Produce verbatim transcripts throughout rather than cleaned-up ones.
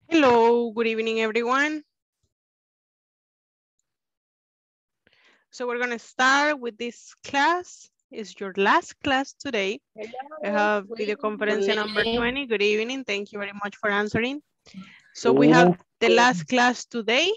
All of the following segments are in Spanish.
Hello, good evening, everyone. So we're gonna start with this class. It's your last class today. We Hello. have Good video evening. conference Good number evening. twenty. Good evening. Thank you very much for answering. So Good we have evening. the last class today.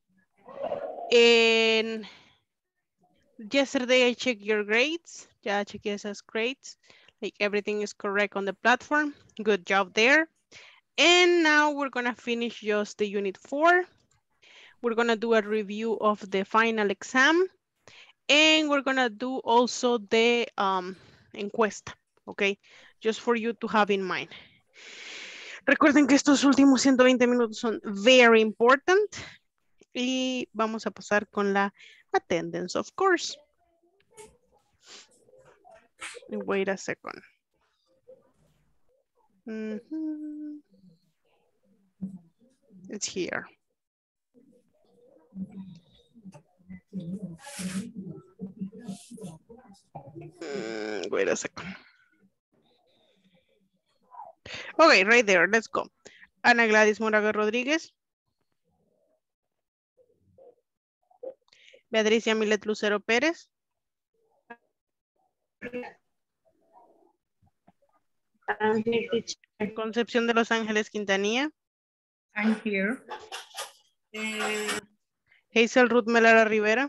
And yesterday I checked your grades. Ya chequeé esas grades. Like everything is correct on the platform. Good job there. And now we're gonna finish just the unit four. We're gonna do a review of the final exam. And we're gonna do also the um, encuesta, okay? Just for you to have in mind. Recuerden que estos últimos ciento veinte minutos son very important. Y vamos a pasar con la attendance, of course. Wait a second. Mm-hmm. It's here. Mm, wait a second. Okay, right there, let's go. Ana Gladys Moraga Rodríguez. Beatriz Yamilet Lucero Pérez. I'm here, teacher. Concepción de Los Ángeles Quintanilla. I'm here. Hazel Ruth Melara Rivera.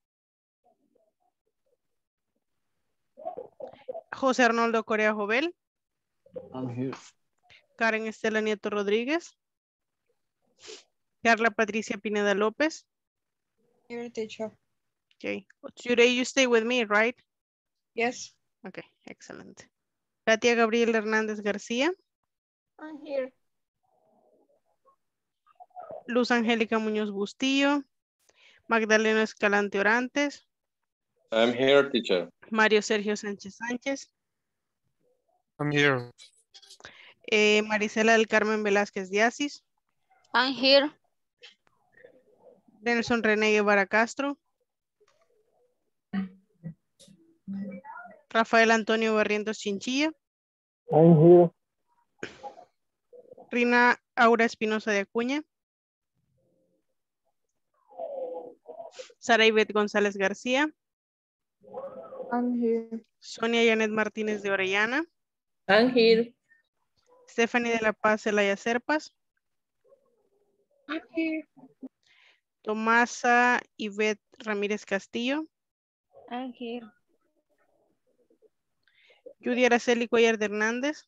José Arnoldo Corea Jovel. I'm here. Karen Estela Nieto Rodríguez. Carla Patricia Pineda López. Here, teacher. Okay. Today you stay with me, right? Yes. Okay, excellent. Katia Gabriel Hernández García. I'm here. Luz Angélica Muñoz Bustillo. Magdalena Escalante Orantes. I'm here, teacher. Mario Sergio Sánchez Sánchez. I'm here. Eh, Marisela del Carmen Velázquez Diasis. I'm here. Nelson René Guevara Castro. Rafael Antonio Barrientos Chinchilla. I'm here. Rina Aura Espinosa de Acuña. Sara Ivette González García. I'm here. Sonia Janet Martínez de Orellana. I'm here. Stephanie de la Paz Zelaya Serpas. I'm here. Tomasa Ivette Ramírez Castillo. I'm here. Judy Araceli Cuellar de Hernández.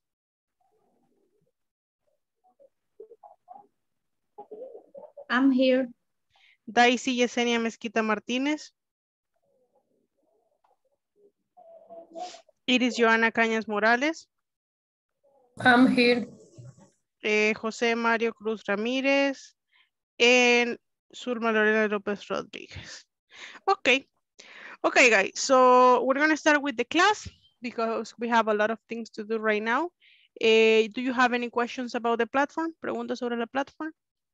I'm here. Daisy Yesenia Mezquita Martínez. Iris Joana Cañas Morales. I'm here. Eh, José Mario Cruz Ramírez. And Zulma Lorena López Rodríguez. Okay. Okay, guys. So we're going to start with the class because we have a lot of things to do right now. Eh, do you have any questions about the platform? ¿Preguntas sobre la plataforma?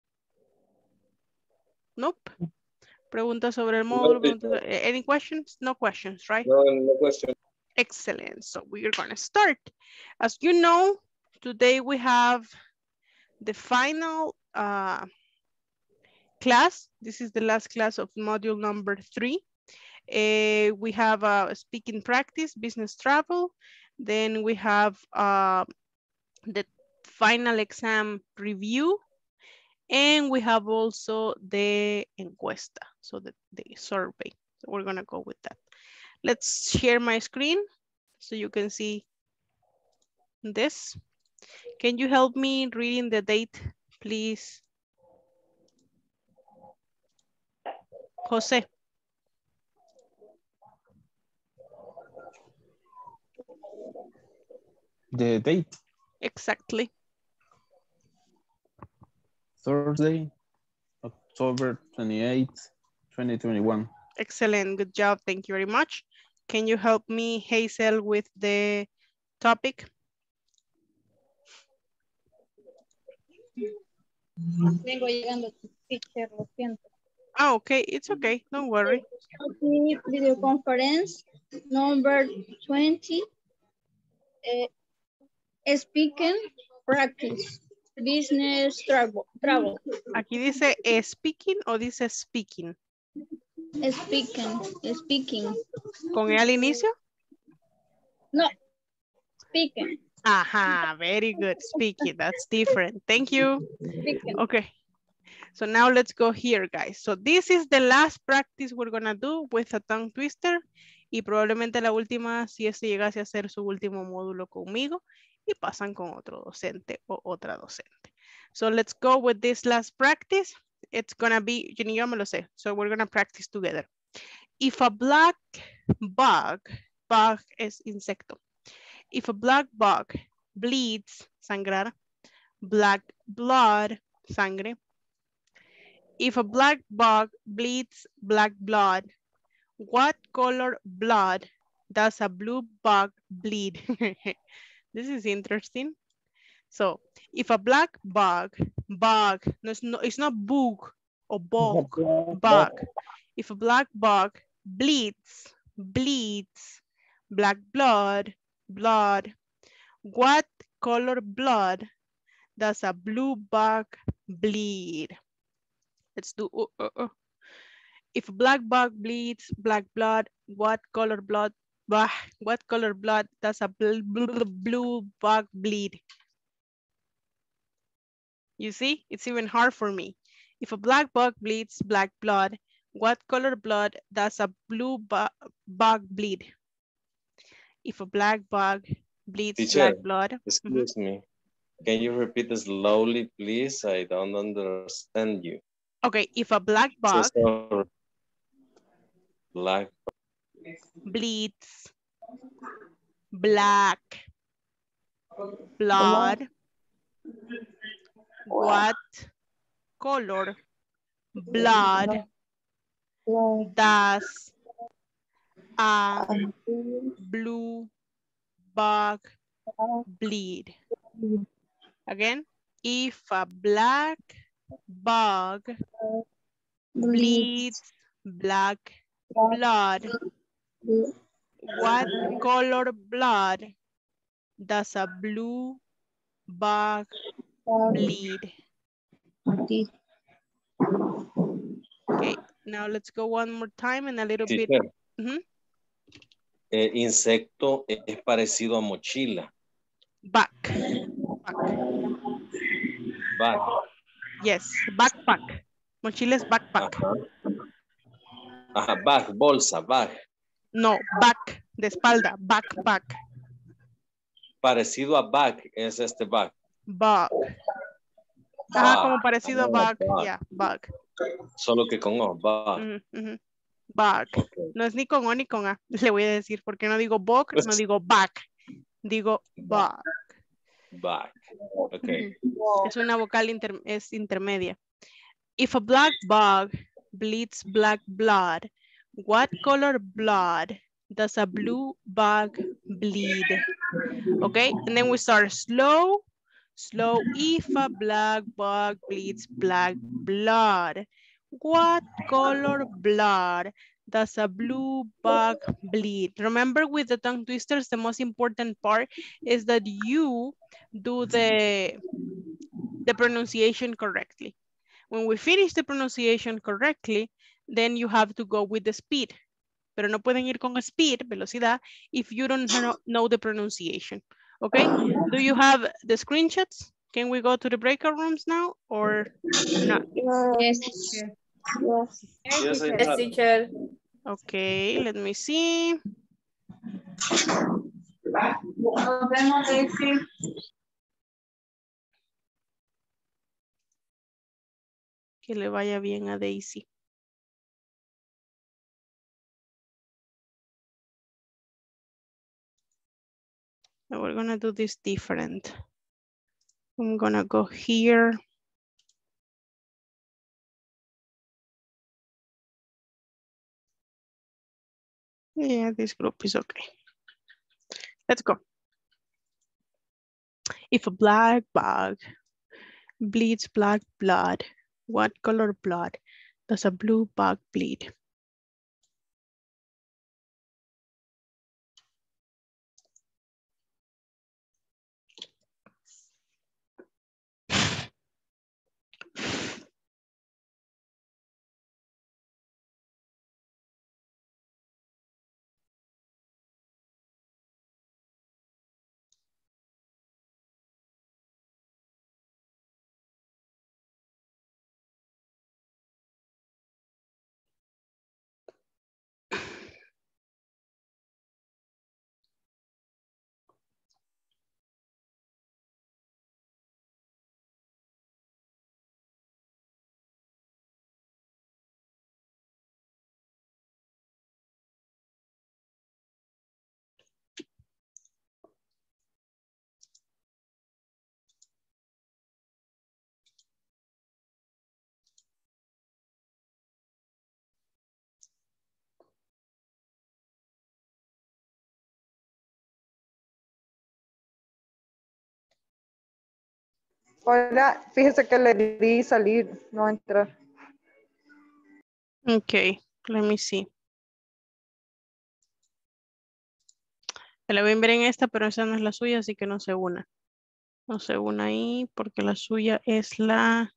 Nope. Preguntas sobre el módulo. No, preguntas- any questions? No questions, right? No, no question. Excellent. So we are going to start. As you know, today we have the final uh, class. This is the last class of module number three. Uh, we have a uh, speaking practice, business travel. Then we have uh, the final exam review. And we have also the encuesta, so the, the survey. So we're gonna go with that. Let's share my screen so you can see this. Can you help me reading the date, please? Jose. The date, Exactly. Thursday, October twenty-eighth, twenty twenty-one. Excellent, good job, thank you very much. Can you help me, Hazel, with the topic? Vengo llegando, teacher, lo siento. Oh, okay, it's okay, don't worry. Okay, video conference number twenty. Uh, speaking practice. business travel. travel. Aquí dice eh, speaking o dice speaking. Speaking. Speaking. ¿Con E al inicio? No. Speaking. Ajá, very good. Speaking, that's different. Thank you. Speaking. Okay. So now let's go here, guys. So this is the last practice we're gonna do with a tongue twister. Y probablemente la última, si este llegase a ser su último módulo conmigo, y pasan con otro docente o otra docente. So let's go with this last practice. It's gonna be, yo ni yo me lo sé. So we're gonna practice together. If a black bug, bug es insecto. If a black bug bleeds, sangrar, black blood, sangre. If a black bug bleeds black blood, what color blood does a blue bug bleed? This is interesting. So, if a black bug, bug, no, it's, no, it's not bug or bug, bug. If a black bug bleeds, bleeds black blood, blood, what color blood does a blue bug bleed? Let's do, uh, uh, uh. If a black bug bleeds black blood, what color blood, bah, what color blood does a bl bl blue bug bleed? You see, it's even hard for me. If a black bug bleeds black blood, what color blood does a blue bu bug bleed? If a black bug bleeds Teacher, black blood. Excuse Mm-hmm. me. Can you repeat it slowly, please? I don't understand you. Okay, if a black So bug sorry. Black bleeds black blood, what color blood does a blue bug bleed? Again, if a black bug bleeds black blood, what color blood does a blue bug bleed? Okay, now let's go one more time and a little Teacher. bit. Mm-hmm. Eh, insecto es parecido a mochila. Back. Back. Bag. Yes, backpack. Mochila es backpack. Ajá. Ajá, bag, bolsa, bag. No, back, de espalda, backpack. Parecido a bag es este bag. Bug. Ajá, Bag. como parecido a Ah, bug. bag. Yeah, bug. Solo que con O, bag. Uh -huh. Bug. Okay. No es ni con O ni con A. Le voy a decir, porque no digo bug, no digo back. Digo bug. Bag. Okay. Uh -huh. Es una vocal inter es intermedia. If a black bug bleeds black blood, what color blood does a blue bug bleed? Okay, and then we start slow, slow. If a black bug bleeds black blood, what color blood does a blue bug bleed? Remember, with the tongue twisters, the most important part is that you do the, the pronunciation correctly. When we finish the pronunciation correctly, then you have to go with the speed. Pero no pueden ir con speed, velocidad, if you don't know the pronunciation. Okay? Do you have the screenshots? Can we go to the breakout rooms now or not? Yes. Yes. Yes, I Yes, have. teacher. Okay, let me see. Nos vemos, Daisy. Que le vaya bien a Daisy. Now we're gonna do this different. I'm gonna go here. Yeah, this group is okay. Let's go. If a black bug bleeds black blood, what color blood does a blue bug bleed? Hola, fíjese que le di salir, no entrar. Okay, let me see. La voy a ver en esta, pero esa no es la suya, así que no se una. No se una ahí porque la suya es la...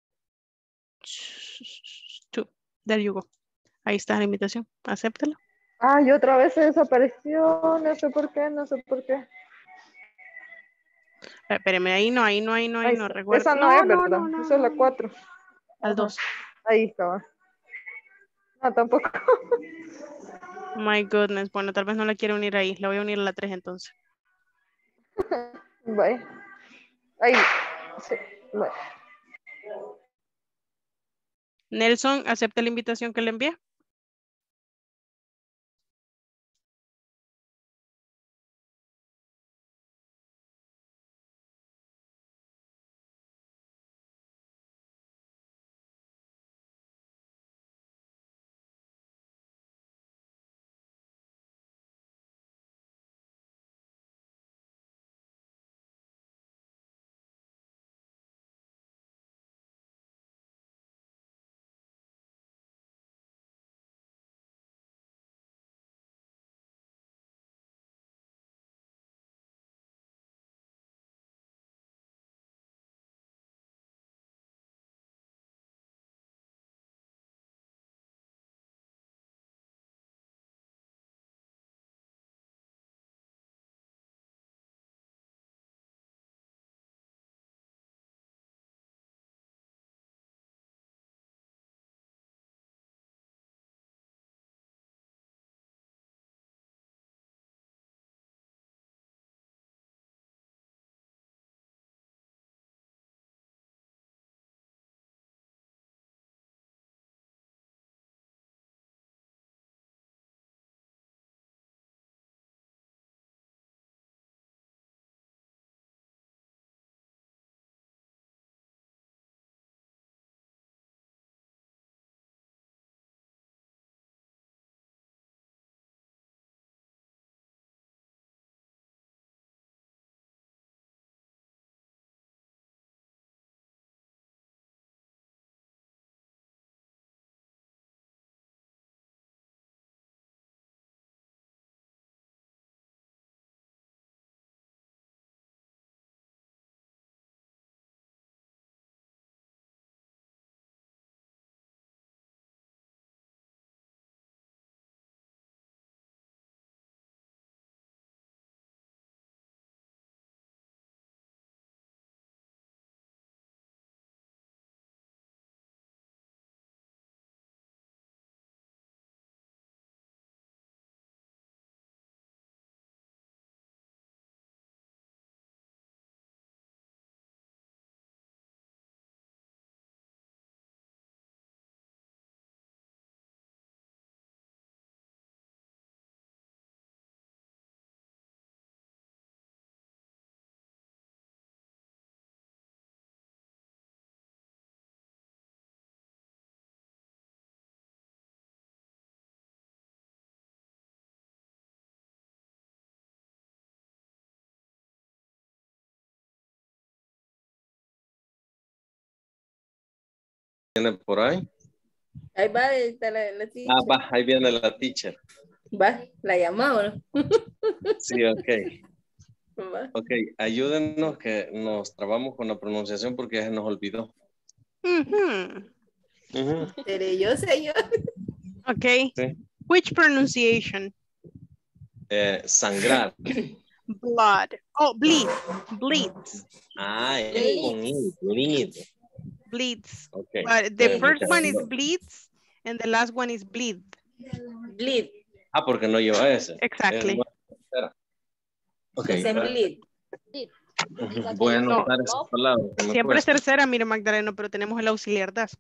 Two. There you go. Ahí está la invitación. Acéptela. Ay, otra vez se desapareció, no sé por qué, no sé por qué. Eh, Espéreme, ahí no, ahí no, ahí no, ahí Ahí no. está. Recuerdo. Esa no, No, es, no, ¿verdad? no, no, Esa es la no. cuatro. Al dos. Ahí estaba. No, tampoco. My goodness. Bueno, tal vez no la quiero unir ahí. La voy a unir a la tres entonces. Bye. Ahí. Sí, bye. Nelson, ¿acepta la invitación que le envié? ¿Viene por ahí? Ahí va, está la, la teacher. Ah, va, ahí viene la teacher. Va, la llamamos, ¿no? Sí, ok. Va. Ok, ayúdennos que nos trabamos con la pronunciación porque ya se nos olvidó. Mhm. Ujú. Seré yo, señor. Okay. Sí. Which pronunciation? Eh, sangrar. Blood. Oh, bleed. Bleeds. Ah, es con I, bleed. Bleeds. Ok. But the Eh, first one is muchas- bleeds and the last one is bleed. Bleed. Ah, porque no lleva ese. Exactly. Eh, espera. Ok. Ese es bleed. Ujú. Voy a anotar No. esas palabras. que me Siempre es cuestan. tercera, mire Magdaleno, pero tenemos el auxiliar das.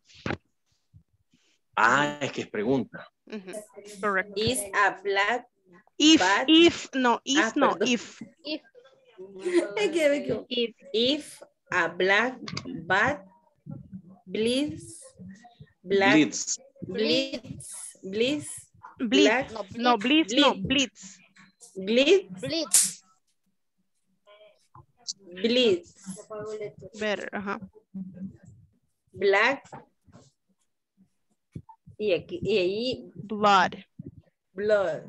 Ah, es que es pregunta. Ujú. Correct. Is a black If, bat. if, no, is Ah, no, perdón. if. Es que me equivoco. If, if a black bat bleeds, black Blitz. bleeds, bleeds, Bleed. black, No, bleeds, no, bleed. bleeds. bleed, Blitz. Bleeds. Better, ajá. Black. Y aquí, y ahí, Blood. blood.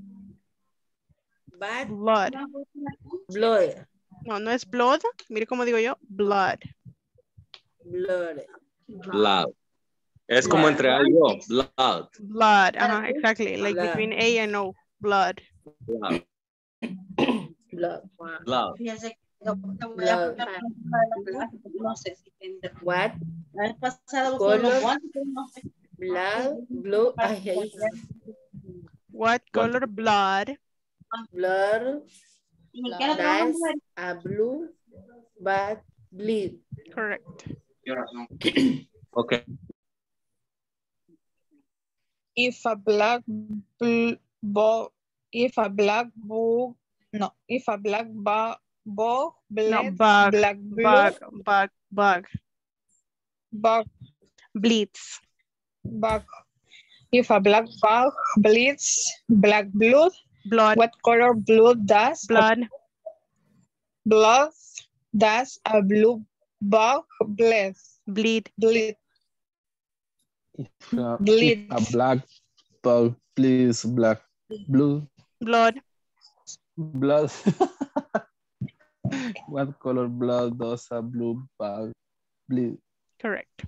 Bad, Blood. blood. No, no es blood. Mire cómo digo yo. Blood. Blood. Blood. Es como entre A y O. Blood. Blood. Ajá, exactly. Like Blood. between A and O. Blood. Blood. Blood. Blood. Blood. No sé si tendrá. What? La vez pasada Color. buscamos guantes, pero no sé. Blood, blue. Ay, ahí está. What color blood? Blood. ¿Y en qué no trabajan That's mujeres? a blue, but bleed. Correct. Okay. If a black bl- ball, if a black bug, no, if a black bug, bug No, bleeds, bug. black blue, Bug. Bug. Bug. bug, Bleeds. bug. If a black bug bleeds, black blood, Blood. what color blood does a Blood. blood does a blue bug bleed? Bleed. Bleed. If, uh, if Bleed. a black bug bleeds black blue Blood. blood. What color blood does a blue bug bleed? Correct.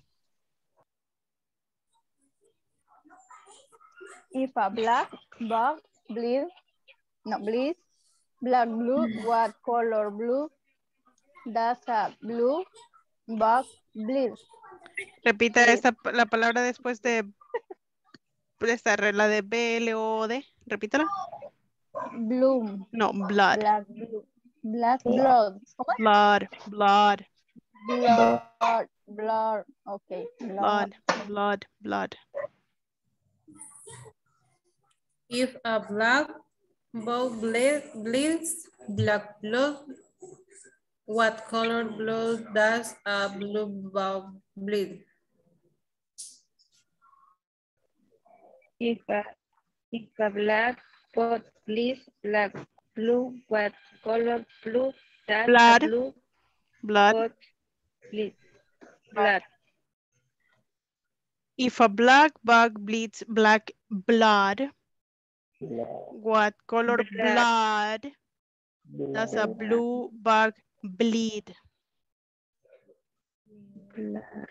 If a black bug bleeds, no, bleeds, black blue, what color blue does a blue bug bleed? Repita Bleed. esta, la palabra después de esta regla de B, L, O, D. Repítala. Bloom. No, blood. Black blue. Black blood. Blood. Blood. Blood. Blood. Okay. Blood. Blood. Blood. Blood. If a black bug ble- bleeds black blood, what color blood does a blue bug bleed? If a, if a black bug bleeds black blue, what color blue does Blood. a blue Blood. bug bleed? Blood. If a black bug bleeds black blood, what color Blood. blood does a blue bug bleed? Blood.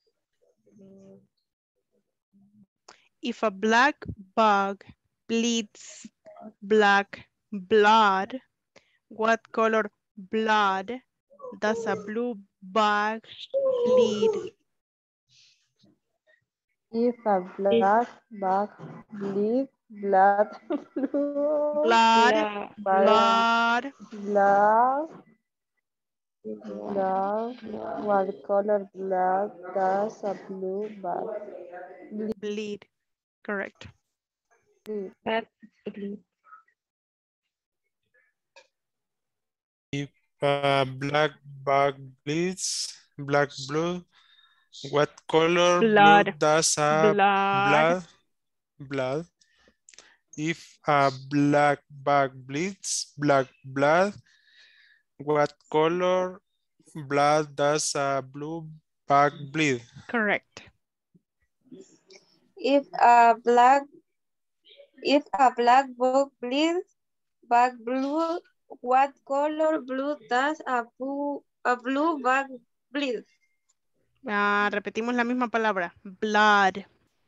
If a black bug bleeds black blood, what color blood does a blue bug bleed? If a black bug bleeds blood, blue, Blood, blood, blood, blood, blood, what color blood does a blue bug bleed. Correct. bleed? Bug bleed. If a black bug bleeds black blood, what color Blood. blood does a Blood. blood blood? If a black bug bleeds black blood, what color blood does a blue bug bleed? Correct. If a black if a black bug bleeds black blue, what color blue does a blue a blue bug bleed? Ah, repetimos la misma palabra. Blood.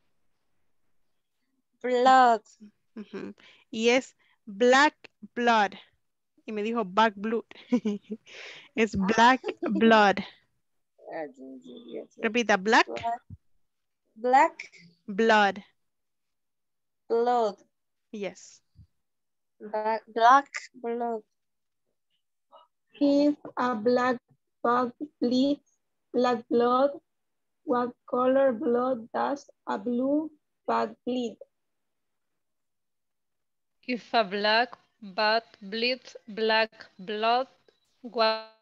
Blood. Ujú. Y es black blood. Y me dijo black blood. Es black blood. Repita, black Black blood. blood. Yes. Black, black blood. If a black bug bleeds black blood, what color blood does a blue bug bleed? If a black bat bleeds black blood, what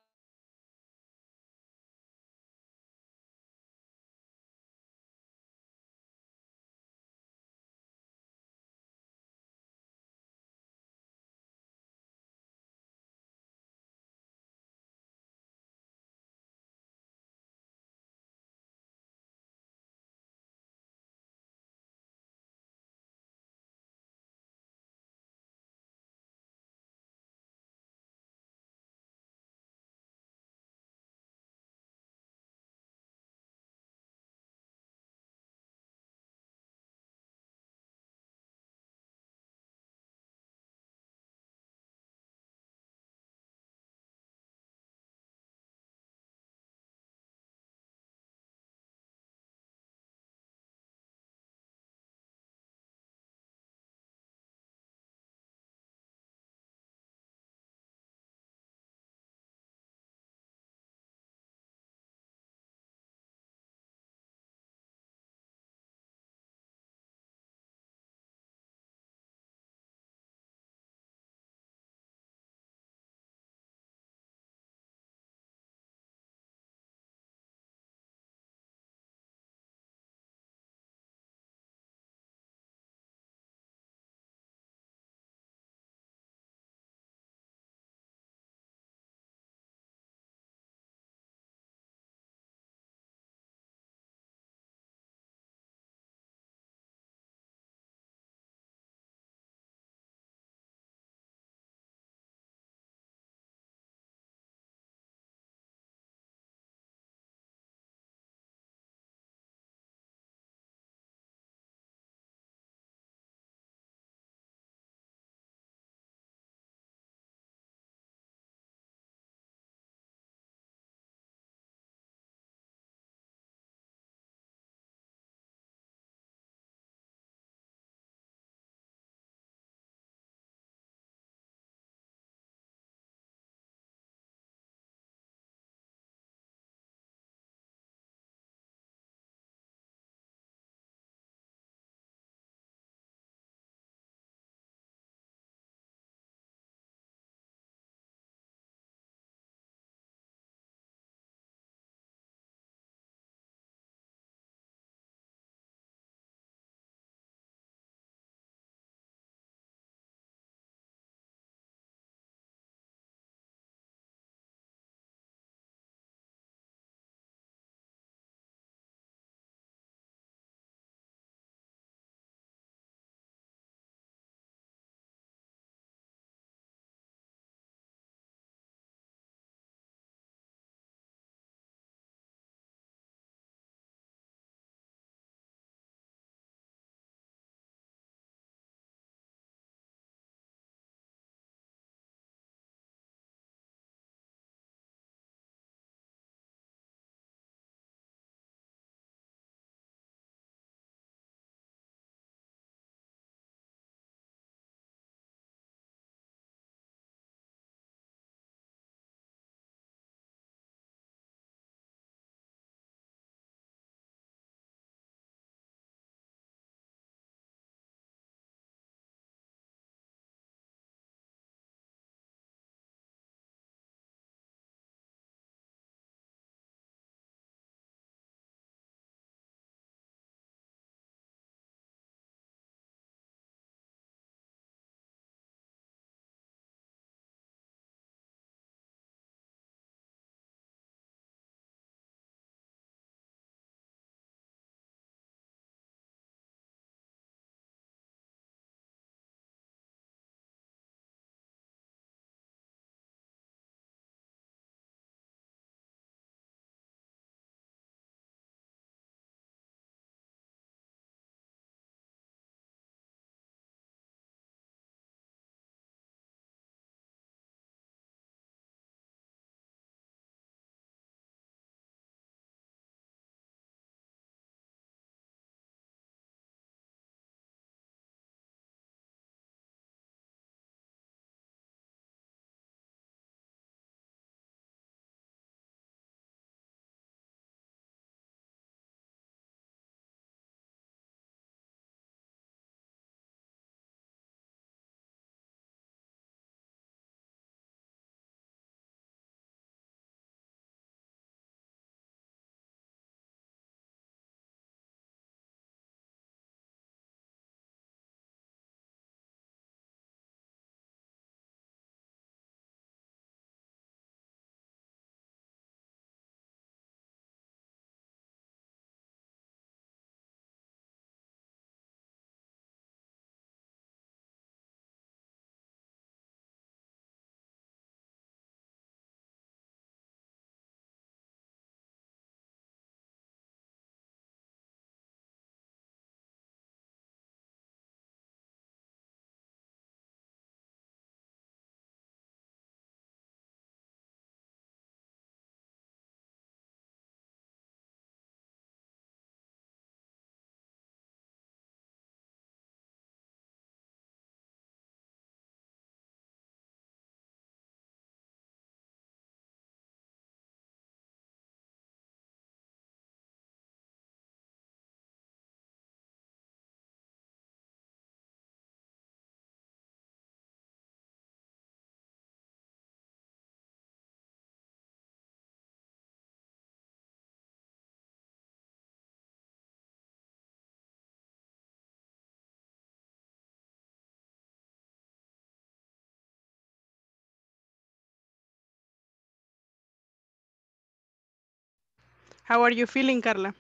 How are you feeling, Carla?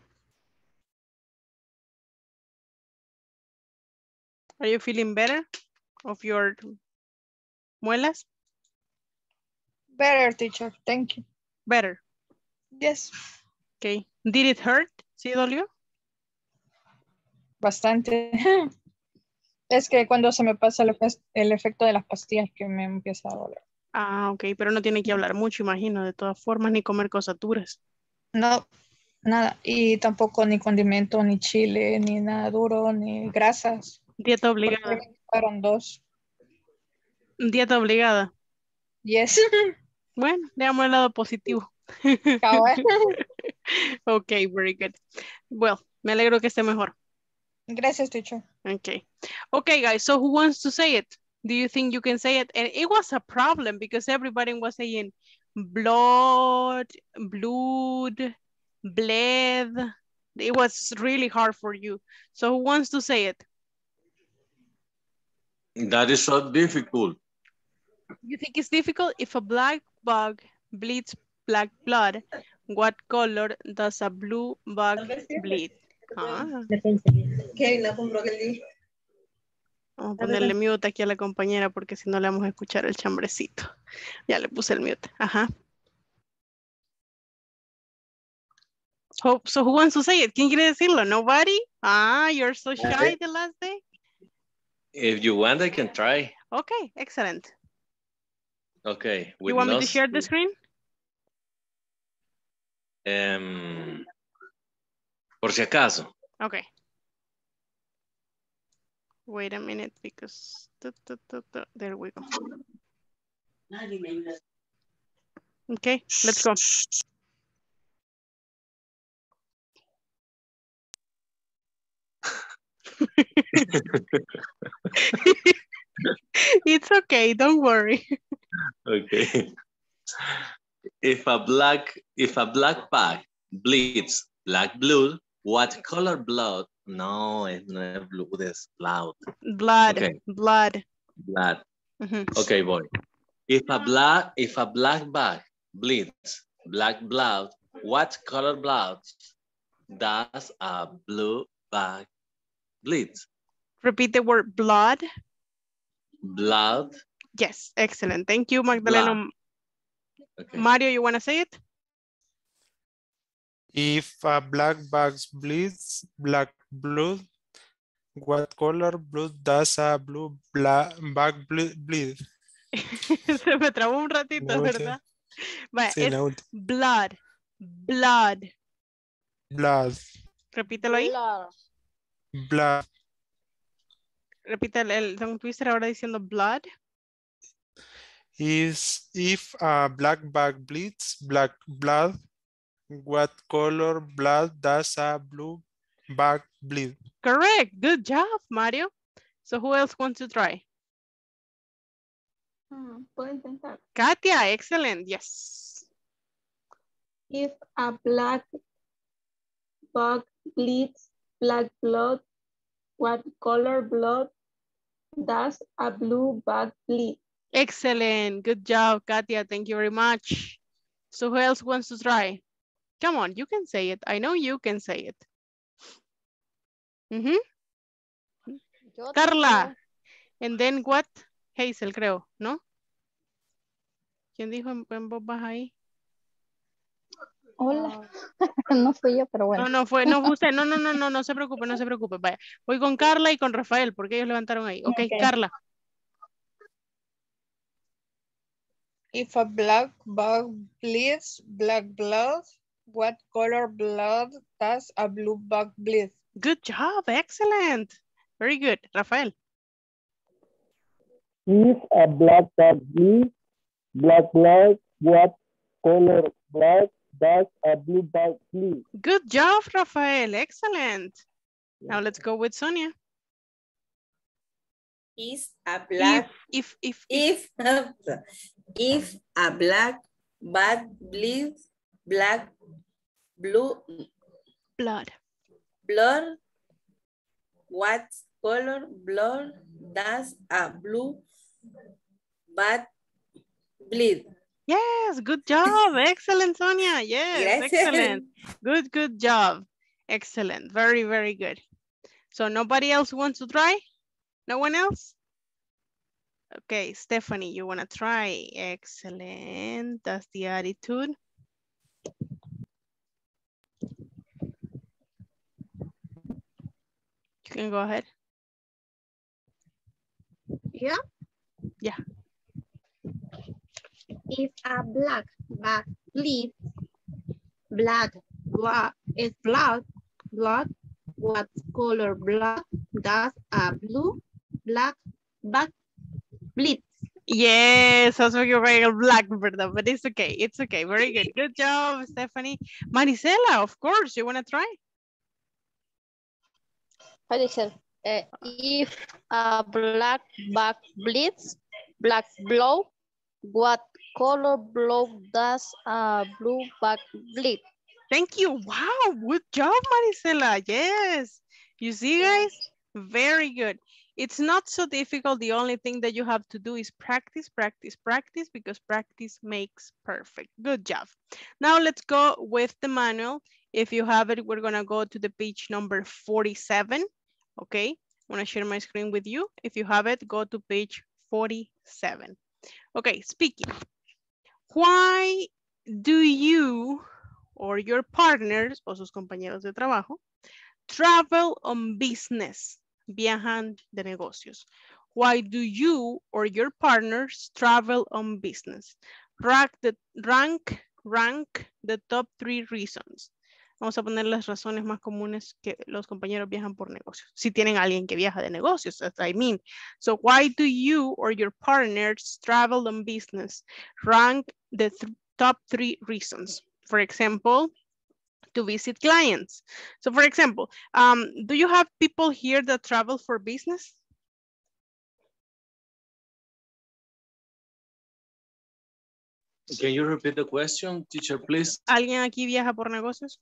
Are you feeling better of your muelas? Better, teacher. Thank you. Better. Yes. Okay. Did it hurt? ¿Sí dolió? Bastante. Es que cuando se me pasa el, efe- el efecto de las pastillas que me empieza a doler. Ah, ok, pero no tiene que hablar mucho, imagino, de todas formas, ni comer cosas duras. No, nada. Y tampoco ni condimento, ni chile, ni nada duro, ni grasas. Dieta Porque obligada. me fueron dos. Dieta obligada. Yes. Bueno, veamos el lado positivo. Cabal. Ok, very good. Well, me alegro que esté mejor. Gracias, teacher. Okay. Okay, guys, so who wants to say it? Do you think you can say it? And it was a problem because everybody was saying blood, blood, bled. It was really hard for you. So who wants to say it? That is so difficult. You think it's difficult? If a black bug bleeds black blood, what color does a blue bug bleed? Ah. Vamos a ponerle mute aquí a la compañera porque si no le vamos a escuchar el chambrecito. Ya le puse el mute. Ajá. So, so who wants to say it? ¿Quién quiere decirlo? Nobody? Ah, you're so shy the last day. If you want, I can try. Okay, excellent. Okay. You want me to share the screen? Um, por si acaso. Okay. Wait a minute because there we go. Okay, let's go. It's okay, don't worry. Okay. If a black if a black bug bleeds black blood, what color blood? No, es no es blood, es blood. Blood, Okay. blood. Blood. Mm-hmm. Okay, boy. If a black if a black bug bleeds black blood, what color blood does a blue bug bleed? Repeat the word blood. Blood. Yes, excellent. Thank you, Magdalena. Okay. Mario, you want to say it? If a black bug bleeds black blood, what color blood does a blue black bug bleed? Se me trabó un ratito, No, ¿verdad? Vaya, sí, es no. blood, blood. Blood. Repítelo ahí. Blood. Repite el, el tongue twister ahora diciendo blood. Is if a black bug bleeds black blood, what color blood does a blue bug bleed? Correct. Good job, Mario. So who else wants to try? Hmm, puedo intentar. Katia, excellent. Yes. If a black bug bleeds black blood, what color blood does a blue bug bleed? Excellent. Good job, Katia. Thank you very much. So who else wants to try? Come on, you can say it. I know you can say it. Mm-hmm. Carla. And then what? Hazel, creo, ¿no? ¿Quién dijo en, en voz baja ahí? Hola. No fui yo, pero bueno. No, no fue, no fue usted. No, no, no, no, no se preocupe, no se preocupe. Vaya. Voy con Carla y con Rafael, porque ellos levantaron ahí. Ok, Okay. Carla. If a black bug bleeds black blood, what color blood does a blue bug bleed? Good job, excellent. Very good. Rafael. If a black bug bleeds black blood, what color blood does a blue bug bleed? Good job, Rafael. Excellent. Now let's go with Sonia. Is a black if if if if, if a black bug bleeds black blue blood blood, what color blood does a blue bug bleed? Yes, good job. Excellent, Sonia. Yes, Gracias. excellent. Good, good job. Excellent. Very, very good. So nobody else wants to try? No one else? Okay, Stephanie, you want to try? Excellent. That's the attitude. You can go ahead. Yeah. Yeah. If a black bag bleeds, black blood is blood, blood, what color blood does a blue black bag bleed? Yes, I was looking black, ¿verdad? But it's okay. It's okay. Very good. Good job, Stephanie. Marisela, of course. You want to try? Marisela, uh, if a black bag bleeds, black blood, what color blood does a blue bag bleed? Thank you. Wow, good job, Marisela. Yes. You see, guys? Very good. It's not so difficult. The only thing that you have to do is practice, practice, practice, because practice makes perfect. Good job. Now let's go with the manual. If you have it, we're going to go to the page number forty-seven. Okay. I want to share my screen with you. If you have it, go to page forty-seven. Okay, speaking. Why do you or your partners o sus compañeros de trabajo travel on business? Viajan de negocios. Why do you or your partners travel on business? Rank the, rank, rank the top three reasons. Vamos a poner las razones más comunes que los compañeros viajan por negocios. Si tienen alguien que viaja de negocios, that's what I mean. So why do you or your partners travel on business? Rank the th top three reasons. For example, to visit clients. So for example, um, do you have people here that travel for business? Can you repeat the question, teacher, please? ¿Alguien aquí viaja por negocios?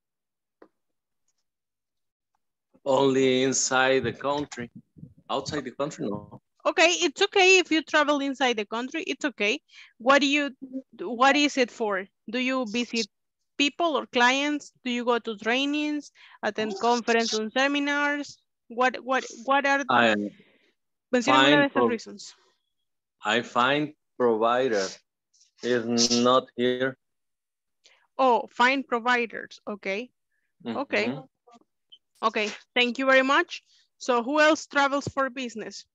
Only inside the country. Outside the country, no. Okay, it's okay if you travel inside the country. It's okay. What do you, what is it for? Do you visit people or clients? Do you go to trainings, attend conferences and seminars? What what what are the, I find una de pro reasons? I find provider is not here. Oh, find providers. Okay. Mm-hmm. Okay. Okay. Thank you very much. So who else travels for business?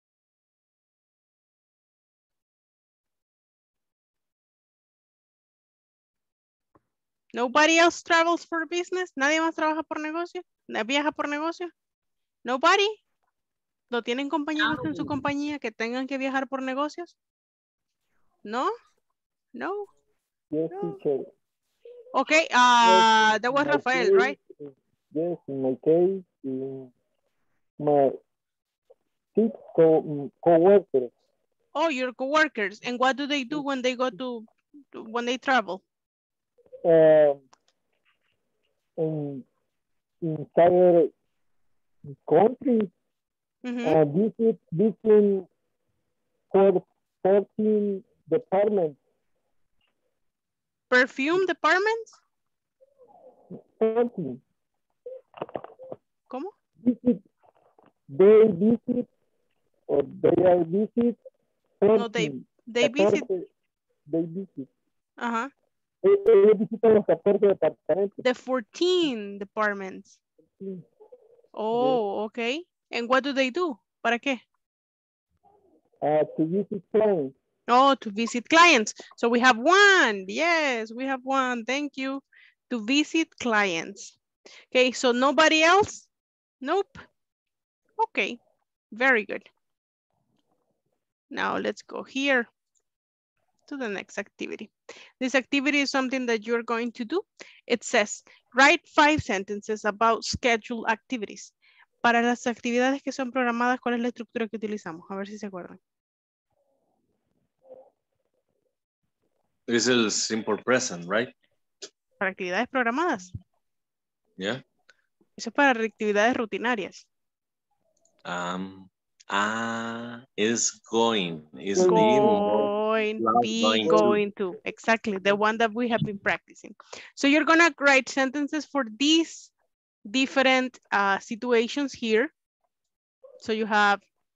Nobody else travels for business? ¿Nadie más trabaja por negocio? ¿Viaja por negocio? Nobody? ¿No tienen compañeros no. en su compañía que tengan que viajar por negocios? ¿No? ¿No? Yes, no. teacher. Okay, uh, that was Rafael, case, right? Yes, in my case, in my six co co-workers. Oh, your co-workers. And what do they do when they go to, when they travel? Uh, in inside country, mm-hmm. uh, visit different for fourteen departments. Perfume departments? fourteen. ¿Cómo? Visit, they visit or they are visit. fourteen, no, they they visit. They visit. Uh-huh. The fourteen departments. Oh, yes. Okay. And what do they do? ¿Para qué? Uh, to visit clients. Oh, to visit clients. So we have one. Yes, we have one. Thank you. To visit clients. Okay, so nobody else? Nope. Okay, very good. Now let's go here to the next activity. This activity is something that you're going to do. It says, write five sentences about scheduled activities. Para las actividades que son programadas, ¿cuál es la estructura que utilizamos? A ver si se acuerdan. This is simple present, right? Para actividades programadas. Yeah. Eso es para actividades rutinarias. Um, ah, is going, is going, going, Love be going to. going to. Exactly, the one that we have been practicing. So you're gonna write sentences for these different uh, situations here. So you have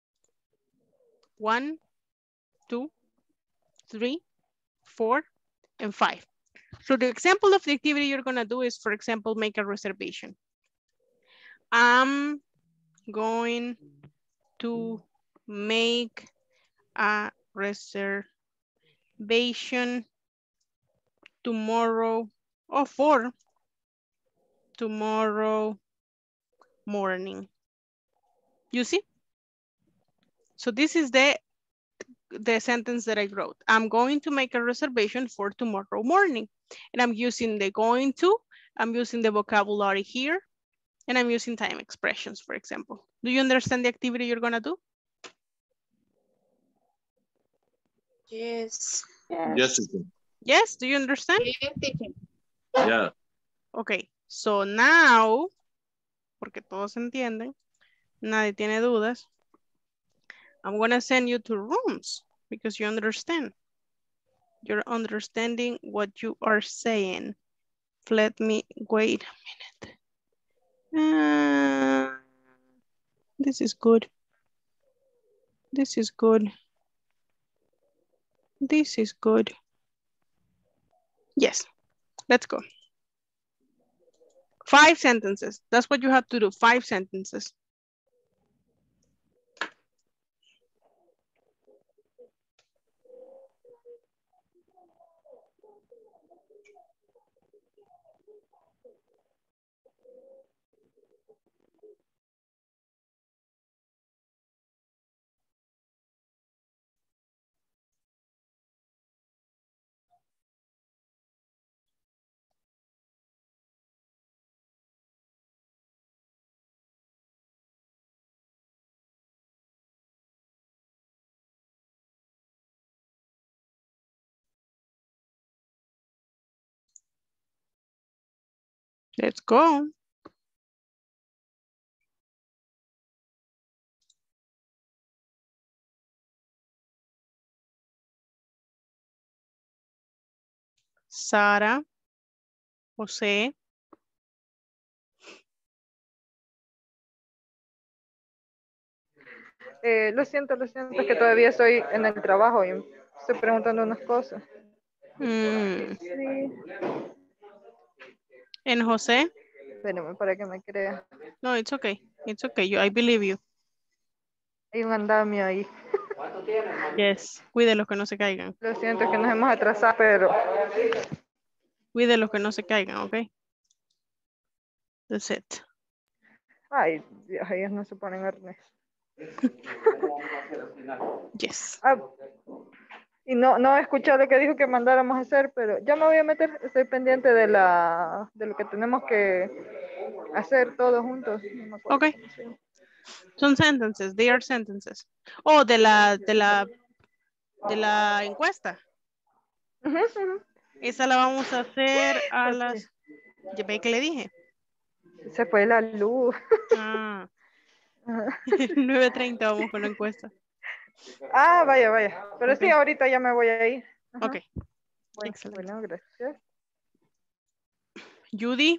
one, two, three, four, and five. So the example of the activity you're gonna do is, for example, make a reservation. I'm going to make a reservation tomorrow or for tomorrow morning. You see? So this is the the sentence that I wrote. I'm going to make a reservation for tomorrow morning. And I'm using the going to, I'm using the vocabulary here, and I'm using time expressions, for example. Do you understand the activity you're gonna do? Yes. Yes, teacher. Yes, do you understand? Yes, teacher. Yeah. Okay, so now, porque todos entienden, nadie tiene dudas, I'm gonna send you to rooms because you understand. You're understanding what you are saying. Let me, wait a minute. Uh, this is good. This is good. This is good. Yes, let's go. Five sentences. That's what you have to do, five sentences. Let's go. Sara, José. Eh, lo siento, lo siento, es que todavía estoy en el trabajo y estoy preguntando unas cosas. Mm. Sí. ¿En José? Espérame para que me crea. No, it's okay. It's okay. You, I believe you. Hay un andamio ahí. Yes. Cuide los que no se caigan. Lo siento, es que nos hemos atrasado, pero... Cuide los que no se caigan, ¿ok? That's it. Ay, Dios, ellos no se ponen arnés. Yes. Ah, y no, no he escuchado lo que dijo que mandáramos a hacer, pero ya me voy a meter. Estoy pendiente de la de lo que tenemos que hacer todos juntos. No me acuerdo Okay. cómo se llama. Son sentences. They are sentences. Oh, de la, de la, de la encuesta. Ujú, ujú. Esa la vamos a hacer a Pues las... sí. ¿Ya ve que le dije? Se fue la luz. Ah. Ajá. nueve treinta vamos con la encuesta. Ah, vaya, vaya. Pero Ok. sí, ahorita ya me voy a ir. Ajá. Ok. Bueno, Excelente. bueno, gracias. Judy.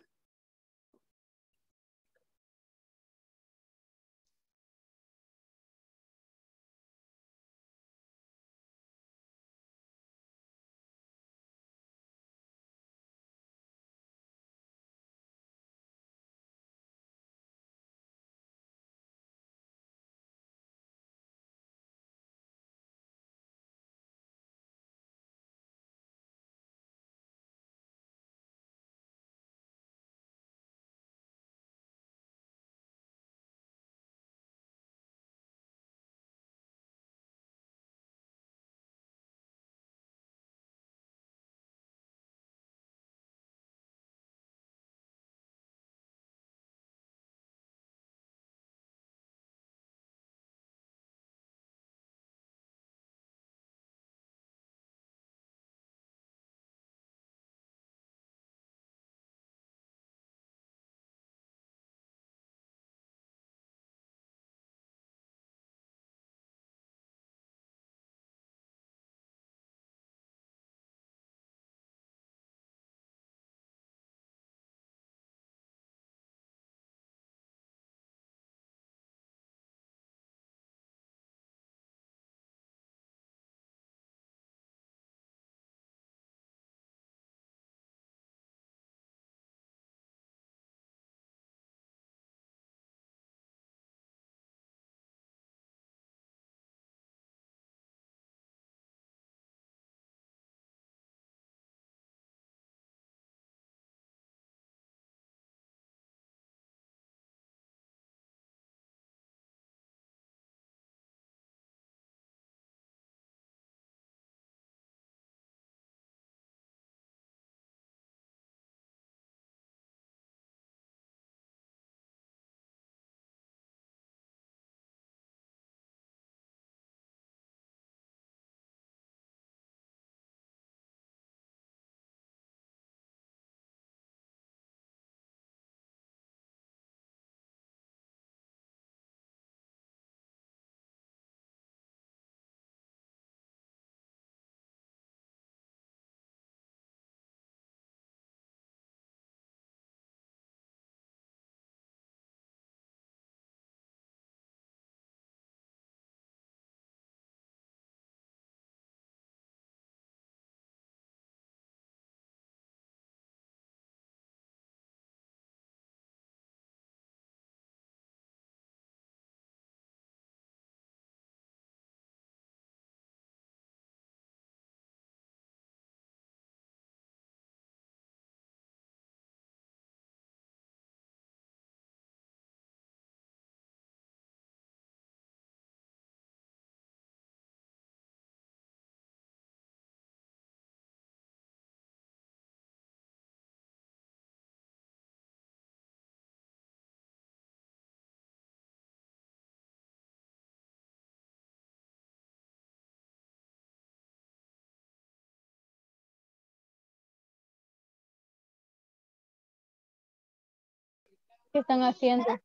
¿Qué están haciendo?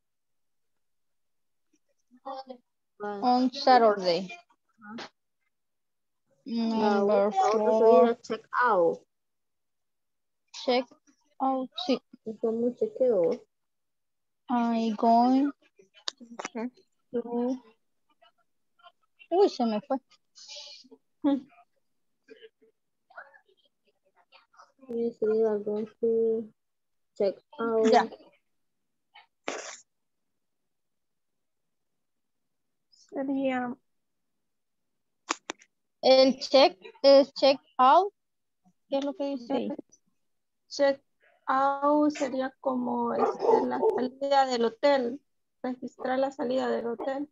On Saturday. Number four. Check out. Check out, sí. ¿Cómo chequeo? I going to... Uy, se me fue. Yes, we are going to check out. Ya. Sería, El check es check out. ¿Qué es lo que dice ahí? check out sería como este, la salida del hotel. Registrar la salida del hotel.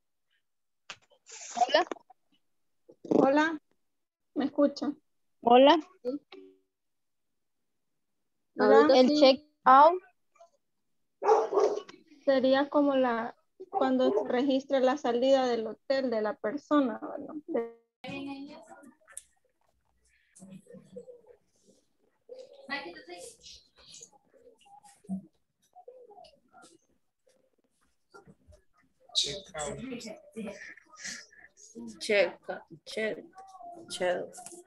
Hola. Hola, ¿me escuchan? Hola. Hola. El sí. check out. Sería como la cuando se registra la salida del hotel de la persona, ¿verdad? De- Check out. Check, check, check.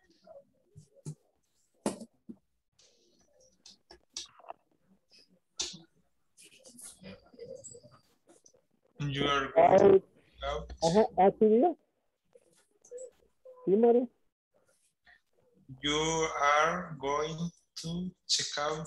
You are going out. Ajá, así diga. Sí, María. You are going to check out.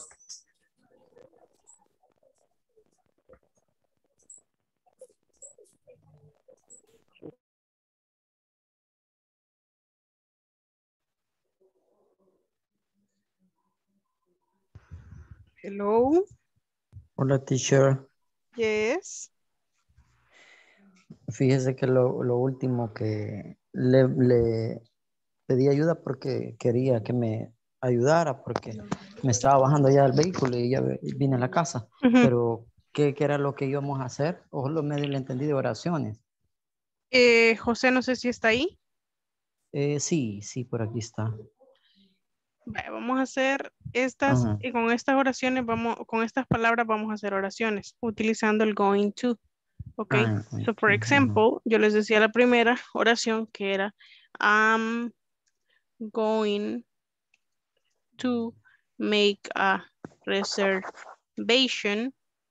Hello. Hola, teacher. Yes. Fíjese que lo, lo último que le, le pedí ayuda porque quería que me ayudara porque me estaba bajando ya del vehículo y ya vine a la casa. Ujú. Pero, ¿qué, ¿qué era lo que íbamos a hacer? O lo medio le entendí de oraciones. Eh, José, no sé si está ahí. Eh, sí, sí, por aquí está. Vale, vamos a hacer estas, Ajá. y con estas oraciones, vamos, con estas palabras vamos a hacer oraciones, utilizando el going to, ¿ok? Ah, So, for ajá. example, yo les decía la primera oración que era, I'm going to make a reservation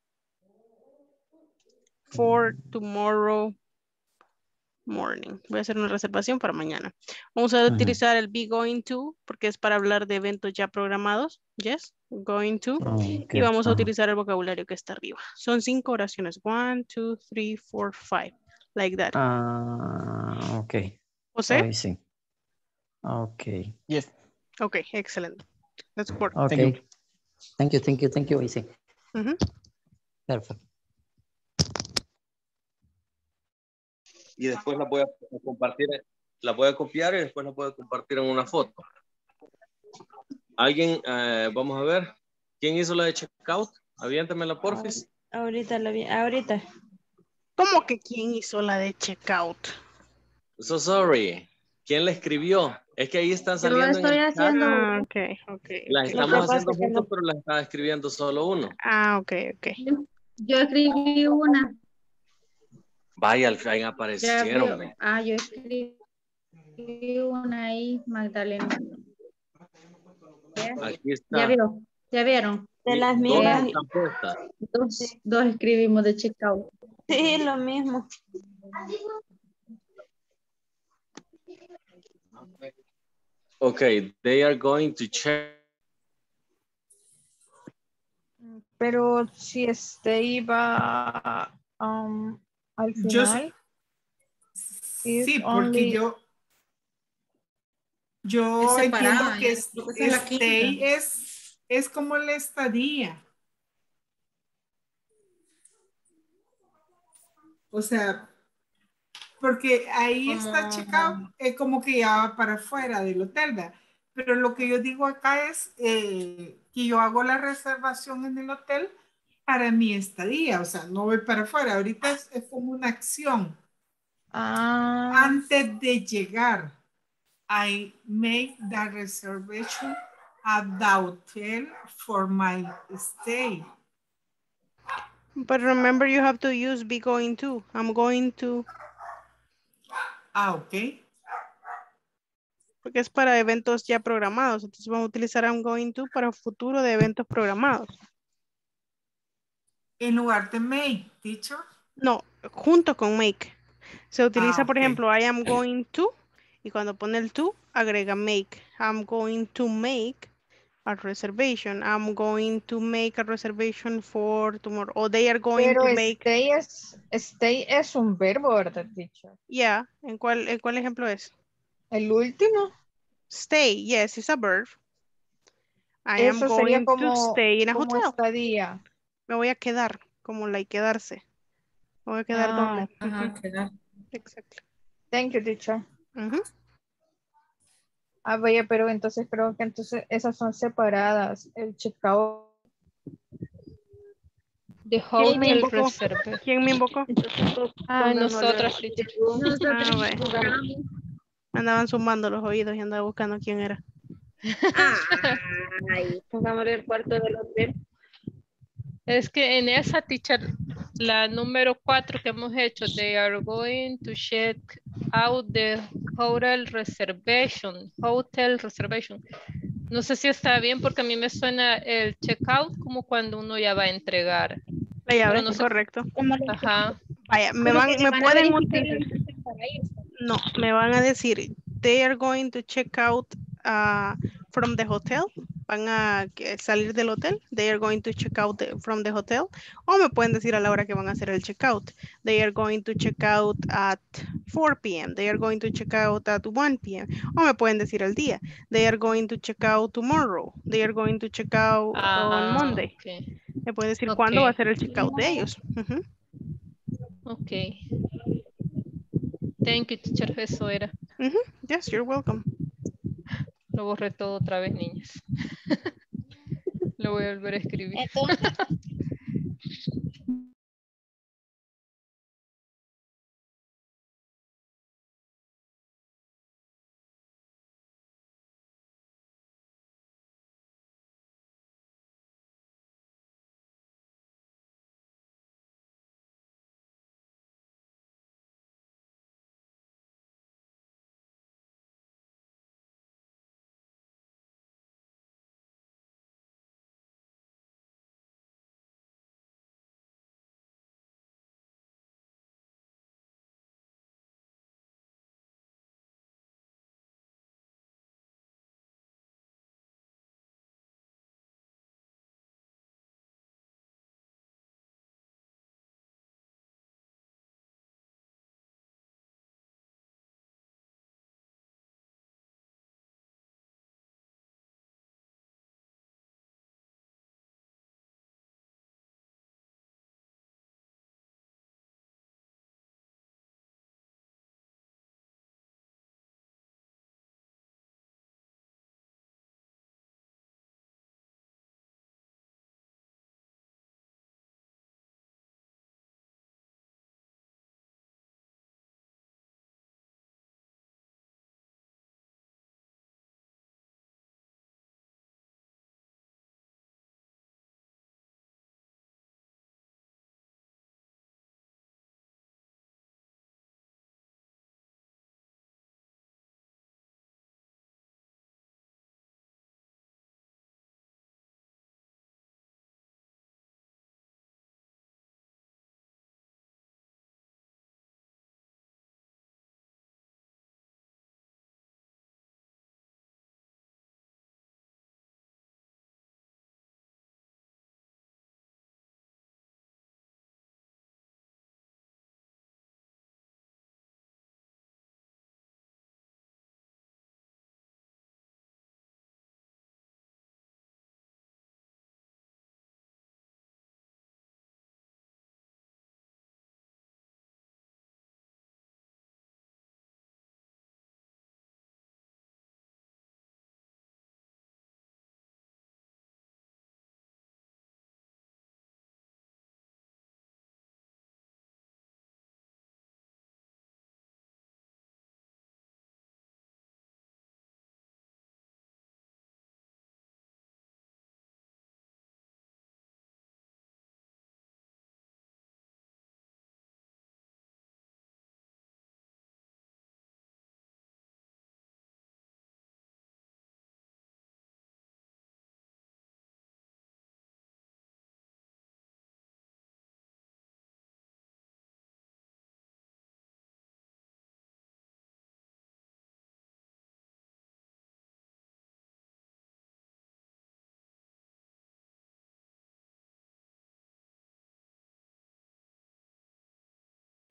for tomorrow morning. Voy a hacer una reservación para mañana. Vamos a Ajá. utilizar el be going to porque es para hablar de eventos ya programados. Yes, going to. Ok, Y vamos a ajá. utilizar el vocabulario que está arriba. Son cinco oraciones. One, two, three, four, five. Like that. Ah, ok. José? Hoy sí. Ok. Yes. Okay, excellent. Let's work. Ok. Thank you. Thank you, thank you, thank you. Hoy sí. Ujú. Perfecto. Y después la voy a compartir, la voy a copiar y después la voy a compartir en una foto. ¿Alguien, eh, vamos a ver, quién hizo la de checkout? Aviéntamela, porfis. Ahorita la vi, ahorita. ¿Cómo que quién hizo la de checkout? So sorry. ¿Quién la escribió? Es que ahí están Yo lo saliendo en estoy el chat. haciendo. Ah, ok, ok. Las okay. Lo estamos que pasa haciendo es que juntos, no. pero las está escribiendo solo uno. Ah, ok, ok. Yo escribí una. Vaya, al fin Ya vio. aparecieron. ve. Ah, yo escribí una ahí, Magdalena. ¿Ya? Aquí ¿Ya está. vio? ¿Ya vieron? De Y las dos mismas. están puestas. Dos, dos escribimos de checkout. Sí, lo mismo. Okay, they are going to check. Pero si este iba um, al Yo, final, is sí, porque only- yo, yo Es entiendo separada, que ya, es, creo que esa es la quinta. stay es, es como la estadía. O sea, porque ahí está Como- checkout, es como que ya va para afuera del hotel, ¿verdad? Pero lo que yo digo acá es eh, que yo hago la reservación en el hotel para mi estadía, o sea, no voy para afuera. Ahorita es, es como una acción. Ah, Antes de llegar, I make the reservation at the hotel for my stay. But remember, you have to use be going to. I'm going to. Ah, ok. Porque es para eventos ya programados. Entonces vamos a utilizar I'm going to para futuro de eventos programados. En lugar de make, teacher. No, junto con make. Se utiliza, Ah, por ok. ejemplo, I am going to. Y cuando pone el to, agrega make. I'm going to make a reservation. I'm going to make a reservation for tomorrow. O they are going Pero to make. stay es, stay es un verbo, ¿verdad, teacher? Yeah. ¿En cuál, en cuál ejemplo es? El último. Stay. Yes, it's a verb. I am Eso sería going to como, stay in a como hotel. estadía. Me voy a quedar, como la y quedarse. Me voy a quedar Ah, donde. Ajá, Ujú, quedar. exacto. thank you, teacher. Ujú. Ah, vaya, pero entonces creo que entonces esas son separadas. El checkout. The ¿Quién me hotel invocó? reserve. ¿Quién me invocó? Ah, nosotras, teacher. Ah, bueno. Me andaban sumando los oídos y andaba buscando quién era. Ay, pongámosle el cuarto del hotel. Es que en esa, teacher, la número cuatro que hemos hecho, they are going to check out the hotel reservation. Hotel reservation. No sé si está bien porque a mí me suena el checkout como cuando uno ya va a entregar. La llave, Pero no sé. correcto. Ajá. Vaya, me Como van, que le me van a pueden verificar la utilizar. información para ellos. No, me van a decir, they are going to check out uh, from the hotel. Van a que- salir del hotel. They are going to check out the- from the hotel. O me pueden decir a la hora que van a hacer el checkout. They are going to check out at four p m They are going to check out at one p m O me pueden decir el día. They are going to check out tomorrow. They are going to check out on Ah, Monday. ok. Me pueden decir Ok. cuándo va a ser el checkout de ellos. Ujú. Ok. Thank you, teacher. Eso era. Ujú. Yes, you're welcome. Lo borré todo otra vez, niñas. Lo voy a volver a escribir. Entonces,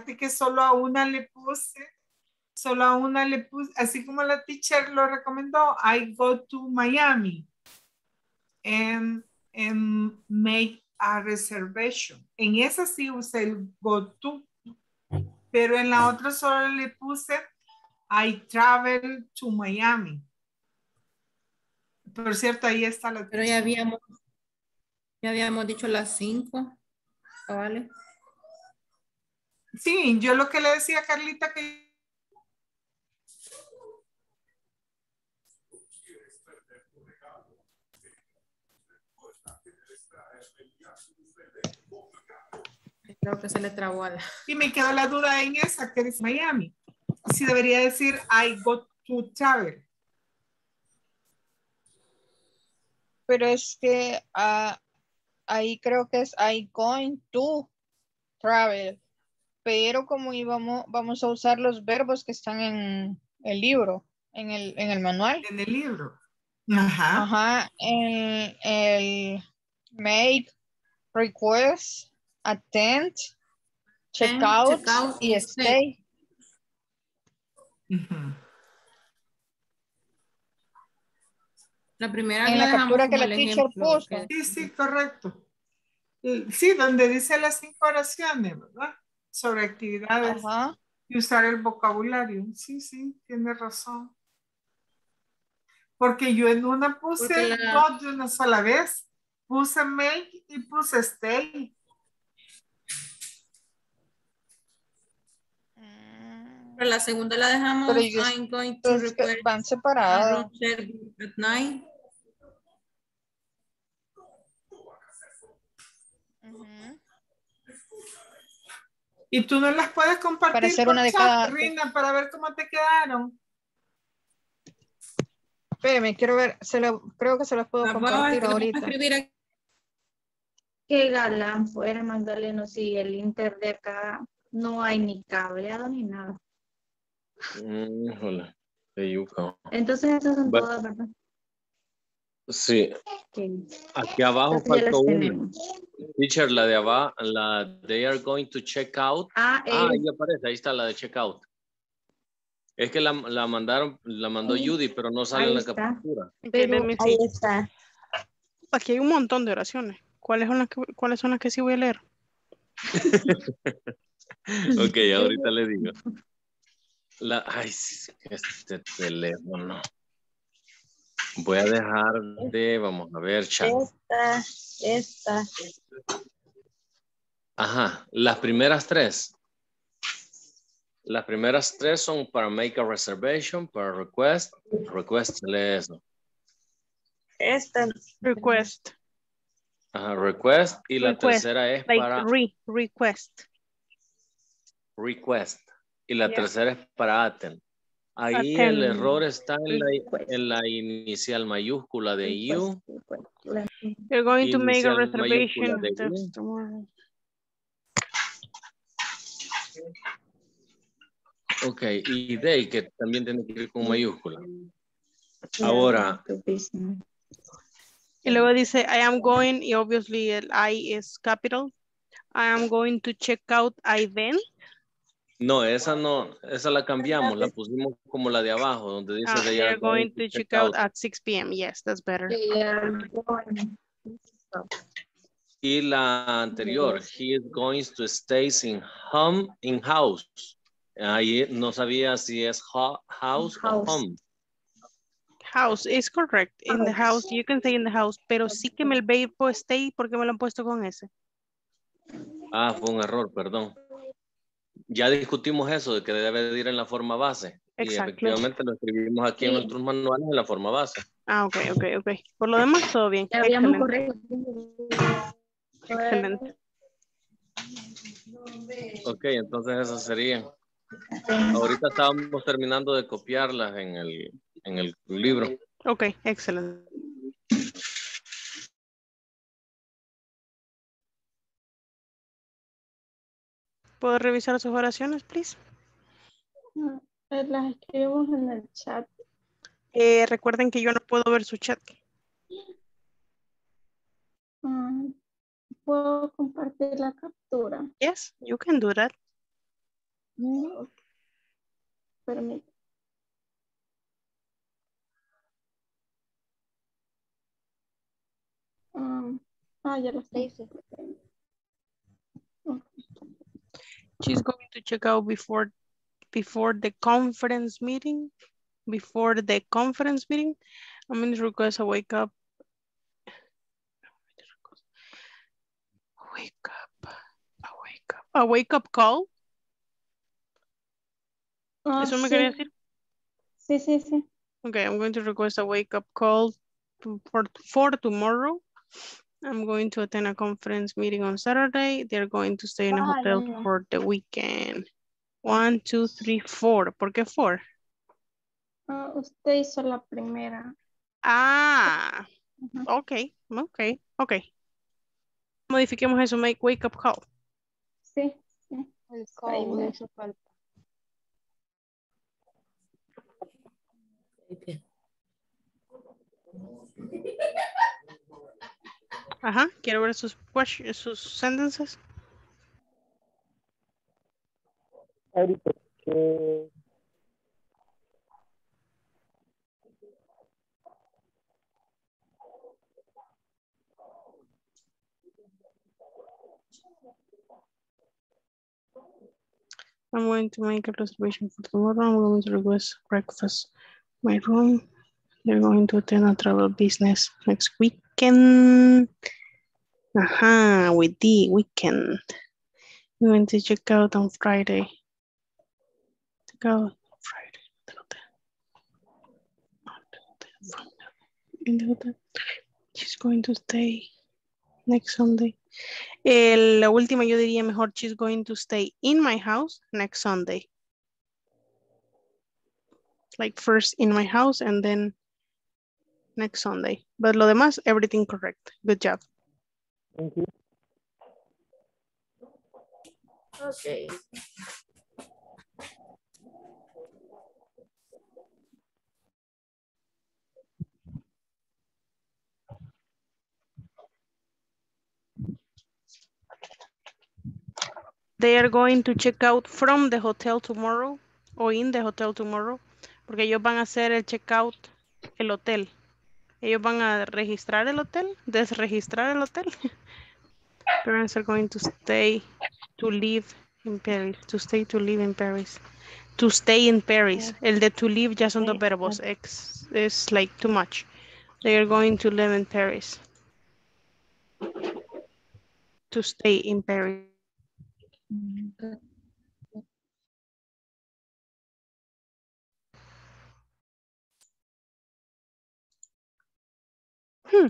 que solo a una le puse, solo a una le puse, así como la teacher lo recomendó, I go to Miami and, and make a reservation. En esa sí usé el go to, pero en la otra solo le puse I travel to Miami. Por cierto, ahí está la Pero ya habíamos, ya habíamos dicho las cinco, ¿vale? Sí, yo lo que le decía a Carlita que creo que se le trabó a la... y me quedó la duda en esa que es Miami. Si debería decir I go to travel. Pero es que ah, ahí creo que es I going to travel. Pero como íbamos, vamos a usar los verbos que están en el libro, en el, en el manual. En el libro. Ajá. Ajá. En el make, request, attend, check out, check out y stay. Uh-huh. La primera En la la captura que como la el teacher ejemplo, puso. que- Sí, sí, correcto. Sí, donde dice las cinco oraciones, ¿verdad? Sobre actividades. Ajá. Y usar el vocabulario. Sí, sí, tiene razón. Porque yo en una puse la... dos de una sola vez. Puse make y puse stay. Pero la segunda la dejamos, Pero yo- I'm going to request van a separadas. room service at night. Ujú. Y tú no las puedes compartir Para hacer por una de chat, cada- Rina, para ver cómo te quedaron. Espérame, quiero ver, se lo, creo que se los puedo La voy a- compartir la voy a ahorita. escribir aquí. Qué galán fuera, Magdaleno, si el Inter de acá no hay ni cableado ni nada. Mm, híjole, de yuca. Entonces esas son Bueno, todas, ¿verdad? sí, Que aquí abajo entonces ya faltó las una. tenemos. Teacher, la de abajo, la they are going to check out. Ah, Ah, es- ahí aparece, ahí está la de check out. Es que la, la mandaron, la mandó Judy, pero no sale ahí en la está. captura. Ok, Pero let me ahí see. está. Aquí hay un montón de oraciones. ¿Cuáles son las que, cuáles son las que sí voy a leer? Ok, ahorita le digo. La, ay, sí, este teléfono. Voy a dejar de, vamos a ver, chat. Esta, esta. Ajá, las primeras tres. Las primeras tres son para make a reservation, para request. Request, se lee eso. Esta. Request. Ajá, request. Y la Request, tercera es like para re, request. request. Y la Yeah. tercera es para attend. Ahí Attend. el error está en la, Request. en la inicial mayúscula de you. You're going to make a Inicial reservation. mayúscula de That's you. tomorrow. Ok, y they, que también tiene que ir con mayúscula. Ahora, Y luego dice, I am going, y obviously el I is capital. I am going to check out I then. no, esa no, esa la cambiamos, la pusimos como la de abajo, donde dice Uh, they they are are going to check out at six p m Yes, that's better. They are going. Y la anterior, he is going to stay in home, in house. Ahí no sabía si es ho- house, o House. home. House is correct. In the house, you can say in the house, pero sí que me el verbo stay porque me lo han puesto con ese. Ah, fue un error, perdón. Ya discutimos eso de que debe de ir en la forma base. Y Exactly. efectivamente lo escribimos aquí en Sí. nuestros manuales en la forma base. Ah, ok, ok, ok. Por lo demás, todo bien. Ya habíamos Excelente. corregido. Excelente. Ok, entonces eso sería. Ahorita estábamos terminando de copiarlas en el, en el libro. Ok, excelente. ¿Puedo revisar sus oraciones, please? Eh, Las escribimos en el chat. Eh, recuerden que yo no puedo ver su chat. Mm, Puedo compartir la captura. Yes, you can do that. Mm, ok. Permítame. Um, ah, ya lo sé. She's going to check out before before the conference meeting. Before the conference meeting, I'm going to request a wake up. Wake up. A wake up. A wake up call. Ah, ¿Eso me sí. quería decir? Sí, sí, sí. Okay, I'm going to request a wake up call to, for, for tomorrow. I'm going to attend a conference meeting on Saturday. They're going to stay in a hotel Vaya. for the weekend. One, two, three, four. ¿Por qué four? Ah, usted hizo la primera. Ah, Ujú. okay, okay, okay. Modifiquemos eso, make wake up call. Sí, sí. El Ahí call le me- hizo falta. Ajá, quiero ver sus questions, sus sentences. Ahorita que I'm going to make a reservation for tomorrow. I'm going to request breakfast. My room. They're going to attend a travel business next weekend. Ajá, with the weekend. I'm going to check out on Friday. Check out on Friday. In the hotel. She's going to stay next Sunday. Eh, la última yo diría mejor, she's going to stay in my house next Sunday. Like first in my house and then next Sunday. But lo demás, everything correct. Good job. thank you. Okay. They are going to check out from the hotel tomorrow o in the hotel tomorrow porque ellos van a hacer el check out el hotel. Ellos van a registrar el hotel, desregistrar el hotel. Parents are going to stay to live in Paris, to stay to live in Paris. To stay in Paris. El de to live ya son dos verbos. Ex, es like too much. They are going to live in Paris. To stay in Paris. Hmm.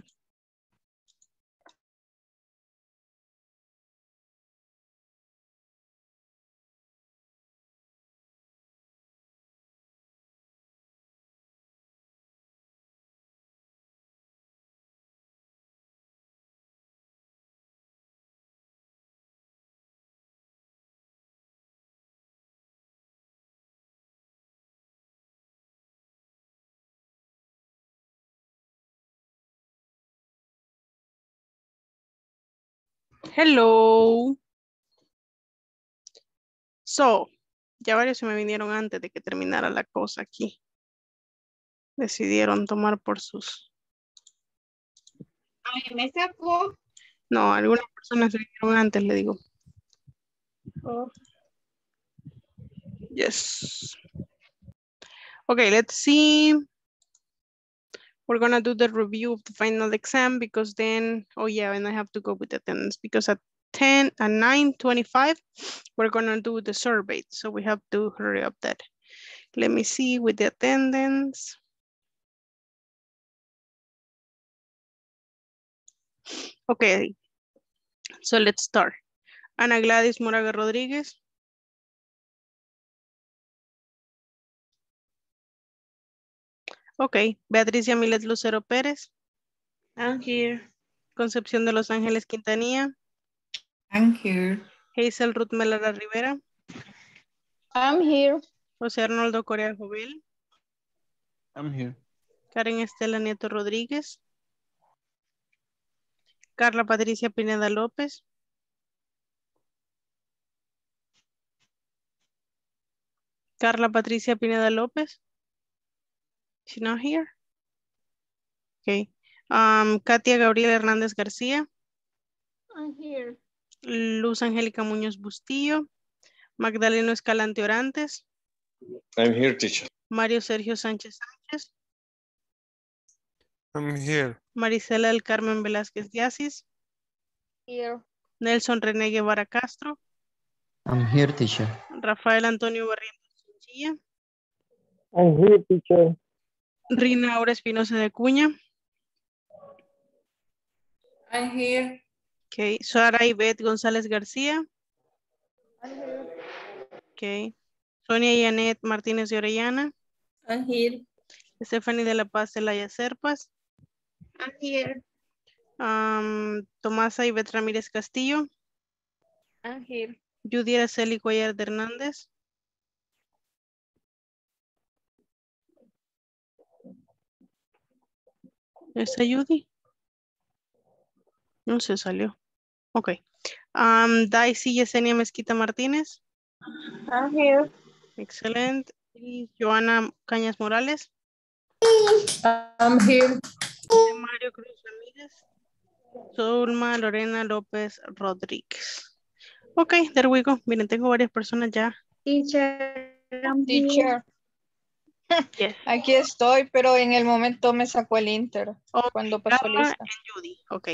Hello. So, ya varios se me vinieron antes de que terminara la cosa aquí. Decidieron tomar por sus... Ay, me sacó. No, algunas personas se vinieron antes, le digo. Oh. Yes. Okay, let's see. We're gonna do the review of the final exam because then, oh yeah, and I have to go with attendance because at ten and nine twenty-five, we're gonna do the survey. So we have to hurry up that. Let me see with the attendance. Okay, so let's start. Ana Gladys Moraga Rodríguez. Okay, Beatriz Yamilet Lucero Pérez. I'm here. Concepción de Los Ángeles Quintanilla. I'm here. Hazel Ruth Melara Rivera. I'm here. José Arnoldo Corea Jovel. I'm here. Karen Estela Nieto Rodríguez. Carla Patricia Pineda López. Carla Patricia Pineda López. She's not here. Okay. Um, Katia Gabriela Hernández García. I'm here. Luz Angélica Muñoz Bustillo. Magdaleno Escalante Orantes. I'm here, teacher. Mario Sergio Sánchez Sánchez. I'm here. Marisela del Carmen Velázquez de Asís. Here. Nelson René Guevara Castro. I'm here, teacher. Rafael Antonio Barrientos Chinchilla. I'm here, teacher. Rina Aura Espinosa de Acuña. I'm here. Okay. Sara Ivette González García. I'm here. Okay. Sonia Yanet Martínez de Orellana. I'm here. Stephanie de la Paz Celaya Serpas. I'm here. Um, Tomasa Ivette Ramírez Castillo. I'm here. Judy Araceli Cuellar de Hernández. ¿Está Judy? No se salió. Ok. Um, Daisy Yesenia Mezquita Martínez. I'm here. Excelente. Y Joana Cañas Morales. I'm here. Mario Cruz Ramírez. Zulma Lorena López Rodríguez. Ok, there we go. Miren, tengo varias personas ya. Teacher. I'm here. Teacher. Yes. Aquí estoy, pero en el momento me sacó el Inter Okay, cuando pasó Gama lista. and Judy. Ok.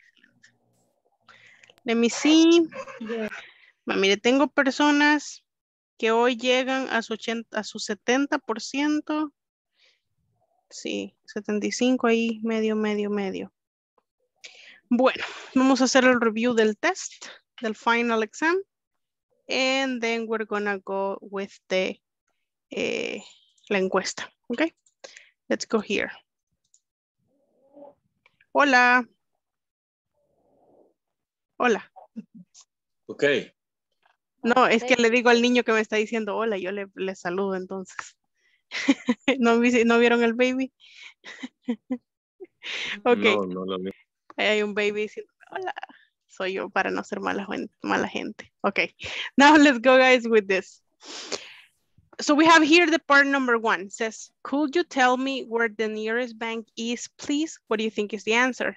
Let me see. Yes. Ma, mire, tengo personas que hoy llegan a su, ochenta, a su setenta por ciento. Sí, setenta y cinco ahí, medio, medio, medio. Bueno, vamos a hacer el review del test, del final exam. And then we're gonna go with the, eh, la encuesta. Okay, let's go here. Hola. Hola. Ok. No, es que le digo al niño que me está diciendo hola, yo le, le saludo entonces. ¿No, vi- ¿No vieron el baby? Ok. No, no lo vi. Ahí hay un baby diciendo hola. Soy yo para no ser mala, gen- mala gente. Okay. Now let's go guys with this. So we have here the part number one. It says, could you tell me where the nearest bank is, please? What do you think is the answer?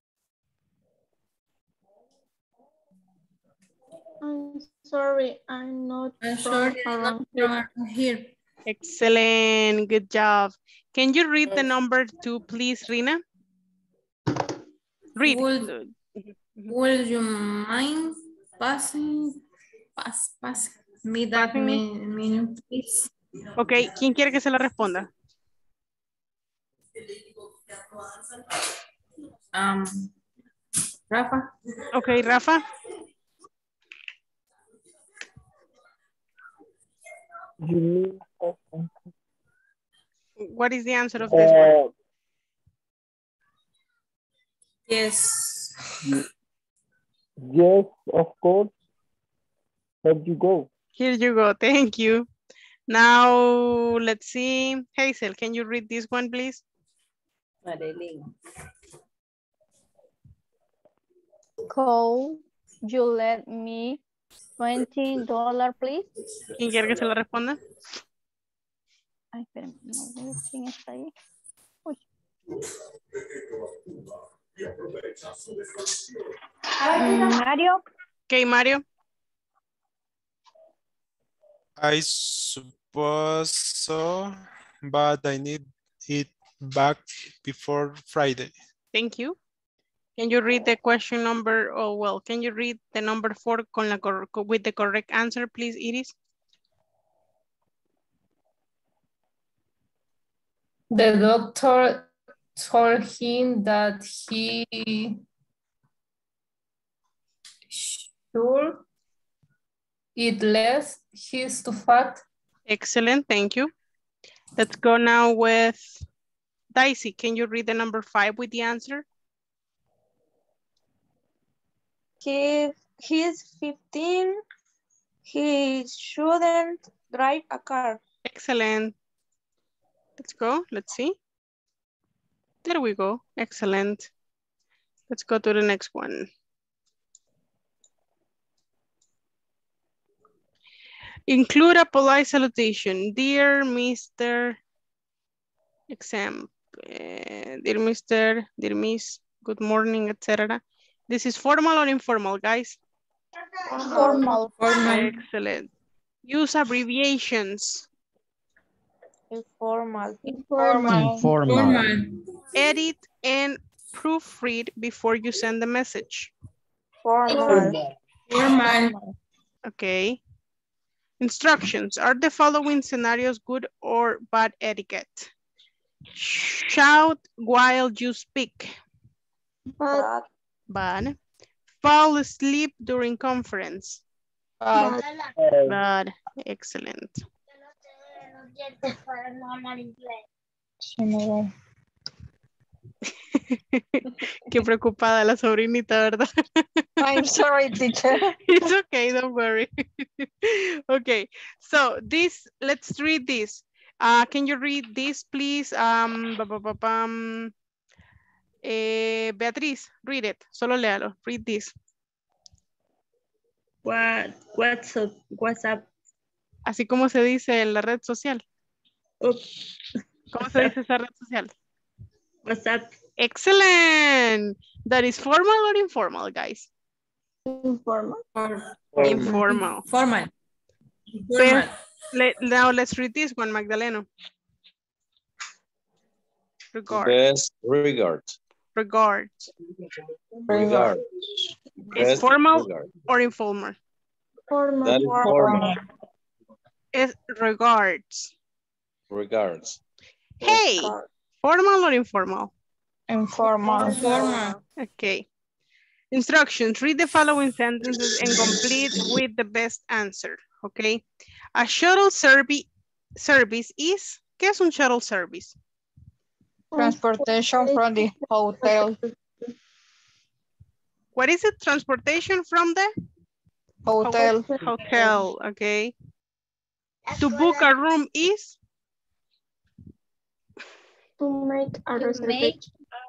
I'm sorry, I'm not I'm from sorry, I'm around not here. from here. Excellent. Good job. Can you read the number two, please, Rina? Read. Would, would you mind passing, pass, pass me that Passing me? mi- minute, please? Ok, ¿quién quiere que se la responda? Um, Rafa. Ok, Rafa. You mean, uh, What is the answer of this one? Yes. yes, of course. There you go. Here you go. Thank you. Now, let's see. Hazel, can you read this one, please? Marilyn. Could you let me twenty dollars, please? ¿Quién quiere que se la responda? Ay, espérame, no veo quién está ahí. Uy. Mm, Mario. Ok, Mario. I suppose so, but I need it back before Friday. Thank you. Can you read the question number? Oh, well, can you read the number four con la cor with the correct answer, please, Iris? The doctor told him that he should eat less. He's too fat. Excellent, thank you. Let's go now with Daisy. Can you read the number five with the answer? He, he's fifteen. He shouldn't drive a car. Excellent. Let's go. Let's see. There we go. Excellent. Let's go to the next one. Include a polite salutation. Dear Mister Exam. Uh, dear Mister, dear Miss, good morning, et cetera. This is formal or informal, guys? Formal. Formal. Excellent. Use abbreviations. Informal. Informal. Informal. Edit and proofread before you send the message. Formal. Formal. Okay. Instructions. Are the following scenarios good or bad etiquette? Shout while you speak. Bad. Bad. Fall asleep during conference. Bad. Bad. Excellent. Sí, me voy. Qué preocupada la sobrinita, ¿verdad? I'm sorry, teacher. It's okay, don't worry. Okay, so this, let's read this. Uh, can you read this, please? Um, ba, ba, ba, bam. Eh, Beatriz, read it. Solo léalo. Read this. What, what's up? What's up? Así como se dice en la red social. Oops. ¿Cómo se dice esa red social? What's up? Excellent. That is formal or informal, guys? Informal. Informal. Formal. Per let, now let's read this one, Magdaleno. Regard. Best regards. Regards. Regards. Is Best formal regards. or informal? Formal. That is formal. Is regards. Regards. Hey, formal or informal? Informal. Informal. Okay. Instructions. Read the following sentences and complete with the best answer. Okay. A shuttle service service is. ¿Qué es un shuttle service? Transportation from the hotel. What is it? Transportation from the Hotel. hotel. Okay. To book a room is. To make a reservation.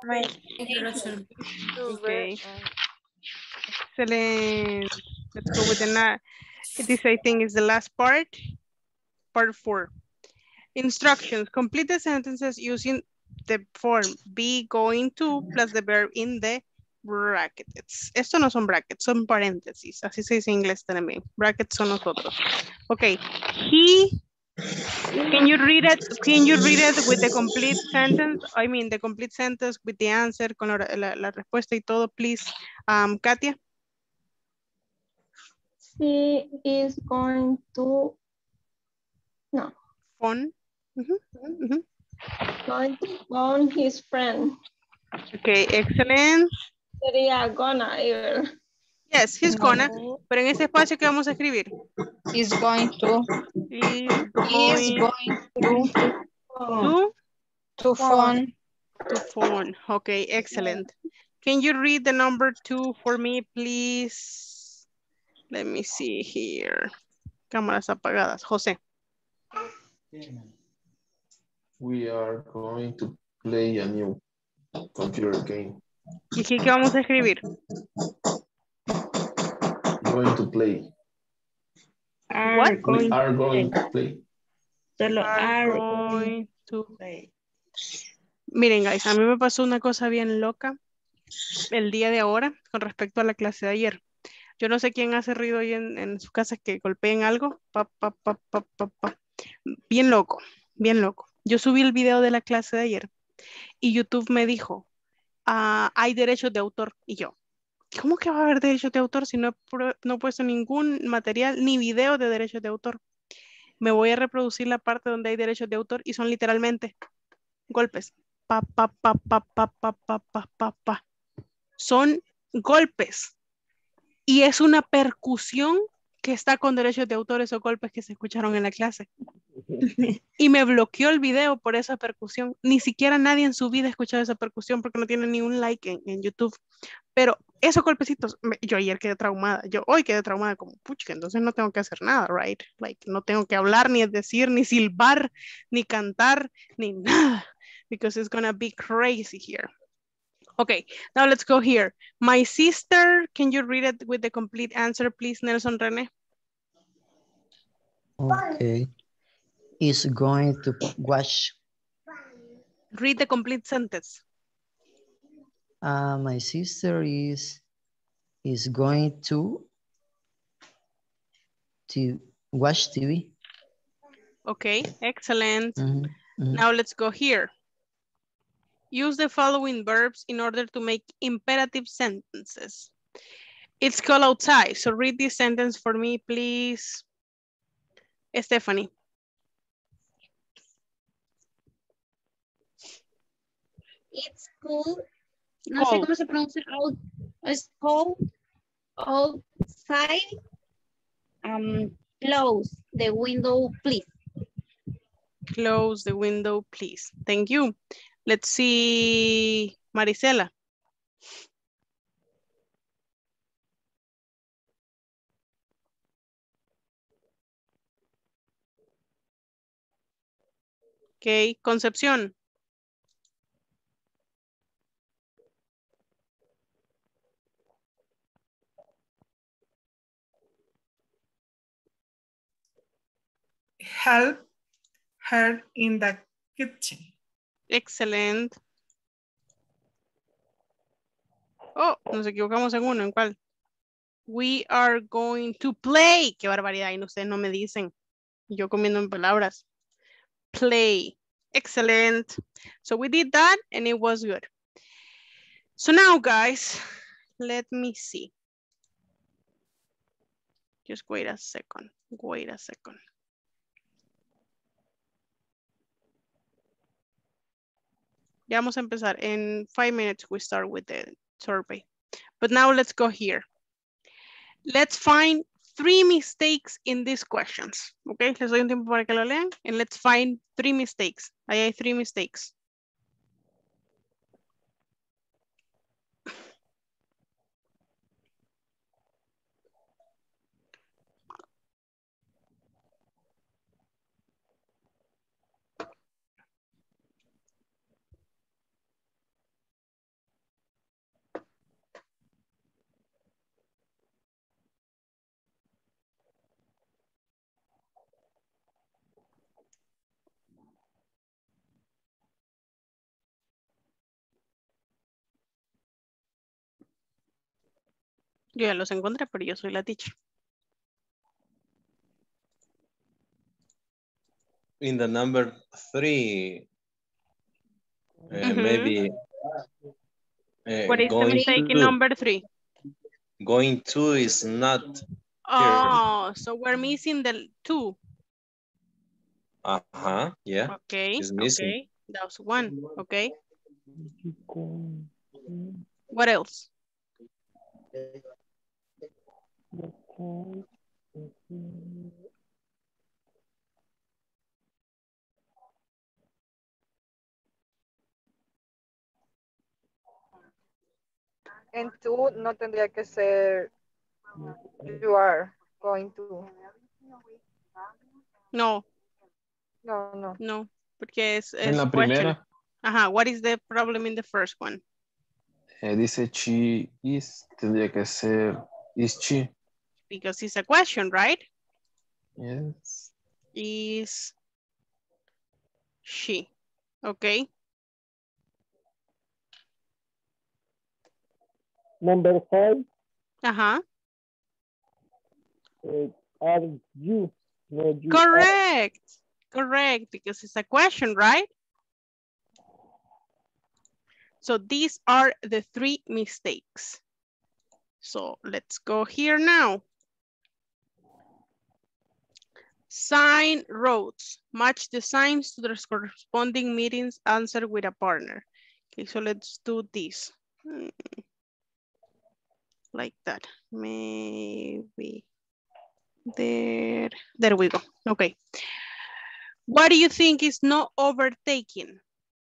Okay. Excellent. Let's go with the na this I think is the last part. Part four. Instructions. Complete the sentences using the form be going to plus the verb in the brackets. Esto no son brackets, son paréntesis. Así se dice en inglés también. Brackets son nosotros. Okay. He, can you read it? Can you read it with the complete sentence? I mean, the complete sentence with the answer, con la, la, la respuesta y todo, please. Um, Katia. He is going to, no. Phone. Uh-huh, uh-huh. Going to phone his friend. Okay, excellent. Sería gonna ir. Yes, he's gonna. Pero en ese espacio que vamos a escribir. He's going to. He's He's going, going to. to. To phone. To phone. Okay, excellent. Can you read the number two for me, please? Let me see here. Cámaras apagadas. José. We are going to play a new computer game. ¿Y aquí qué vamos a escribir? Going to play. Are What? going We are to going play. to play. Solo Are are going to play. Miren, guys, a mí me pasó una cosa bien loca el día de ahora con respecto a la clase de ayer. Yo no sé quién hace ruido ahí en, en su casa que golpeen algo. Pa, pa, pa, pa, pa, pa. Bien loco, bien loco. Yo subí el video de la clase de ayer y YouTube me dijo, ah, hay derechos de autor. Y yo, ¿cómo que va a haber derechos de autor si no he, pu- no he puesto ningún material ni video de derechos de autor? Me voy a reproducir la parte donde hay derechos de autor y son literalmente golpes. Pa, pa, pa, pa, pa, pa, pa, pa, pa, pa. Son golpes. Y es una percusión que está con derechos de autor, esos golpes que se escucharon en la clase. Y me bloqueó el video por esa percusión. Ni siquiera nadie en su vida ha escuchado esa percusión porque no tiene ni un like en, en YouTube. Pero esos golpecitos, me- yo ayer quedé traumada. Yo hoy quedé traumada como, pucha, entonces no tengo que hacer nada, right? Like, no tengo que hablar, ni decir, ni silbar, ni cantar, ni nada. Because it's gonna be crazy here. Okay, now let's go here. My sister, can you read it with the complete answer, please, Nelson Rene? Okay. Is going to wash. Read the complete sentence. Uh, my sister is is going to to watch T V. Okay, excellent. Mm-hmm, mm-hmm. Now let's go here. Use the following verbs in order to make imperative sentences. It's cold outside, so read this sentence for me, please. Stephanie. It's cold. No Cold. sé cómo se pronuncia. Out, it's cold outside. Um, close the window, please. Close the window, please. Thank you. Let's see, Marisela. Okay, Concepción. Help her in the kitchen. Excellent. Oh, nos equivocamos en uno. ¿En cuál? We are going to play. Qué barbaridad. Y ustedes no me dicen. Yo comiendo en palabras. Play. Excellent. So we did that and it was good. So now, guys, let me see. Just wait a second. Wait a second. Ya vamos a empezar. In five minutes, we start with the survey. But now let's go here. Let's find three mistakes in these questions. Okay, les doy un tiempo para que lo lean. And let's find three mistakes. Ahí hay three mistakes. Yo ya los encontré, pero yo soy la teacher. In the number three, uh, Mm-hmm. maybe uh, What is the going mistake to, in number three? Going to is not Oh, so we're missing the two. Uh-huh, yeah. Okay, It's missing. okay. That was one, okay. What else? En tú no tendría que ser you are going to. No. No, no. No, porque es, es En la question. primera. Ajá, what is the problem in the first one? Eh, dice she is, tendría que ser is she. Because it's a question, right? Yes. Is she, okay? Number five. Uh-huh. Uh, are you? No, you Correct. Are. Correct, because it's a question, right? So these are the three mistakes. So let's go here now. Sign roads. Match the signs to the corresponding meetings. Answer with a partner. Okay, so let's do this. Hmm. Like that. Maybe there. There we go. Okay. What do you think is not overtaking?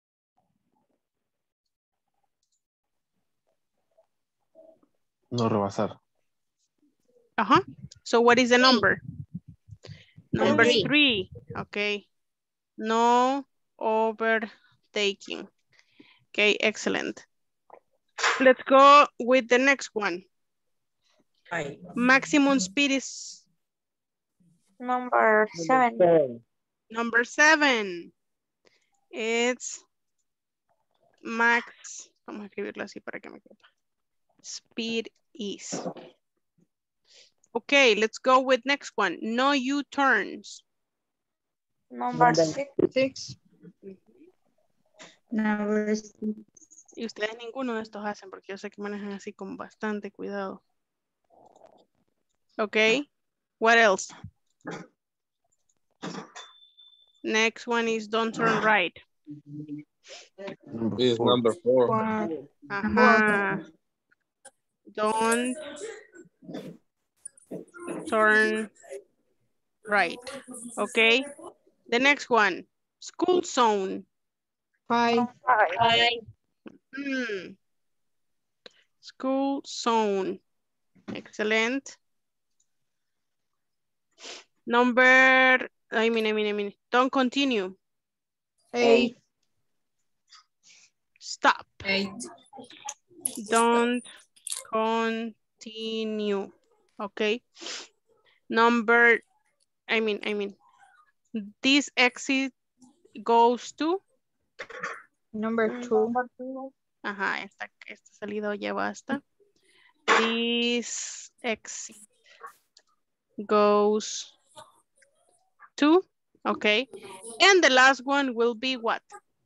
No rebasar. Uh-huh. So what is the number? Number Three. three. Okay. No overtaking. Okay, excellent. Let's go with the next one. Maximum speed is Number seven. Number seven. It's max. Vamos a escribirlo así para que me quepa. Speed is. Okay, let's go with next one. No U-turns. Number six. Six. Number six. Y ustedes ninguno de estos hacen porque yo sé que manejan así con bastante cuidado. Okay, what else? Next one is don't turn right. Is number four. Ajá. Don't turn right. Okay. The next one. School zone. Five. Five. Hmm. School zone. Excellent. Number, I mean, I mean, I mean, don't continue. Eight. Stop. Eight. Don't continue. Okay. Number, I mean, I mean, this exit goes to Number two. Ajá, esta, esta salida ya basta. This exit goes to, okay. And the last one will be what?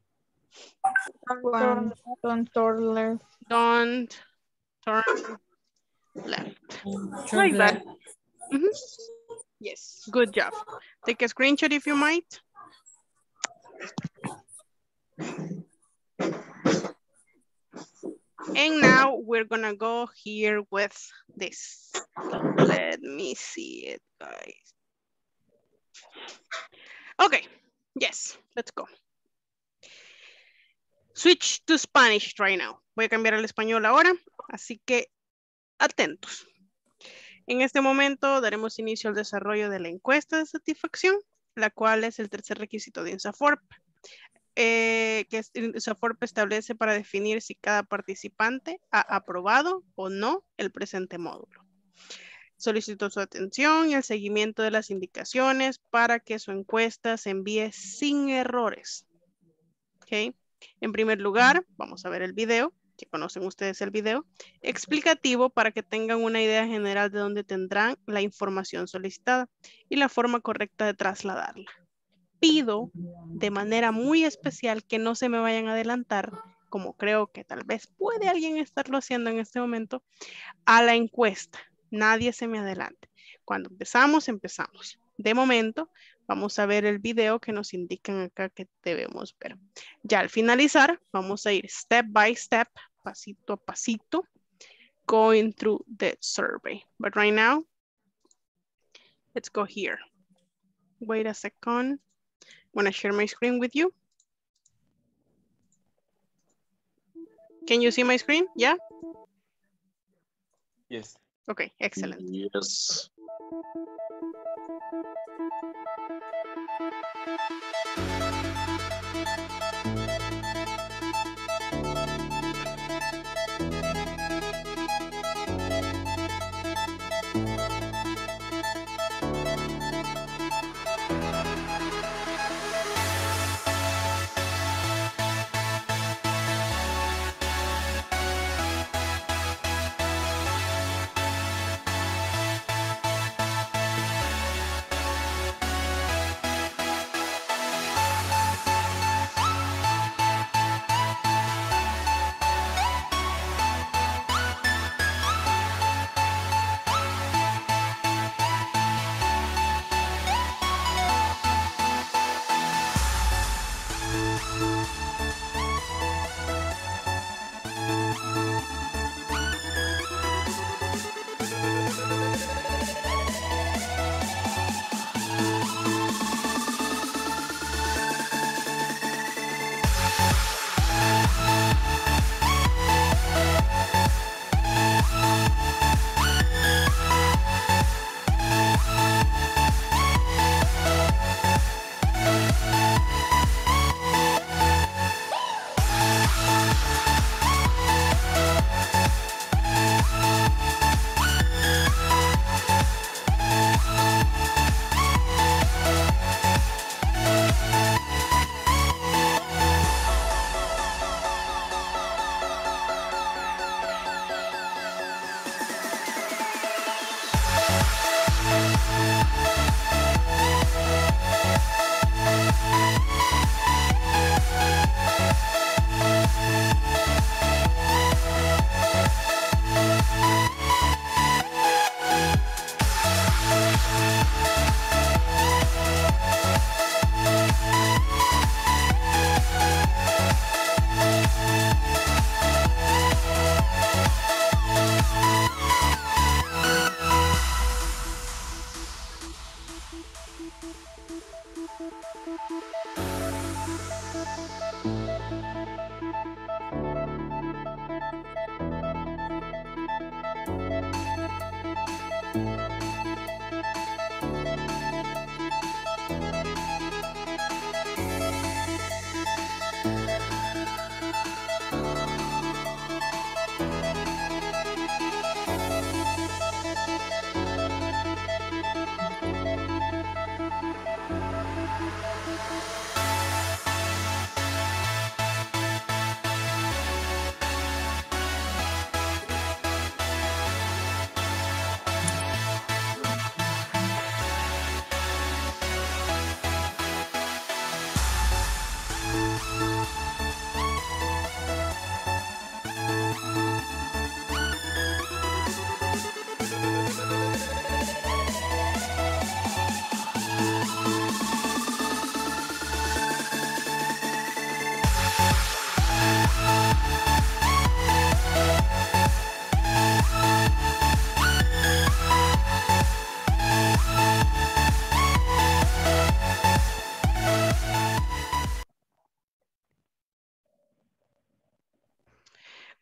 One. Don't turn left. Don't turn left. Turn Like that. left. Mhm. Yes, good job. Take a screenshot if you might. And now we're gonna go here with this. Let me see it, guys. Okay, yes, let's go. Switch to Spanish right now. Voy a cambiar al español ahora, así que atentos. En este momento daremos inicio al desarrollo de la encuesta de satisfacción, la cual es el tercer requisito de INSAFORP. Eh, que INSAFORP establece para definir si cada participante ha aprobado o no el presente módulo. Solicito su atención y el seguimiento de las indicaciones para que su encuesta se envíe sin errores. ¿Okay? En primer lugar, vamos a ver el video, que conocen ustedes el video, explicativo para que tengan una idea general de dónde tendrán la información solicitada y la forma correcta de trasladarla. Pido de manera muy especial que no se me vayan a adelantar, como creo que tal vez puede alguien estarlo haciendo en este momento, a la encuesta. Nadie se me adelante. Cuando empezamos, empezamos. De momento, vamos a ver el video que nos indican acá que debemos ver. Ya al finalizar, vamos a ir step by step, pasito a pasito, going through the survey. But right now, let's go here. Wait a second. I want to share my screen with you. Can you see my screen? Yeah? Yes. Okay, excellent. Yes.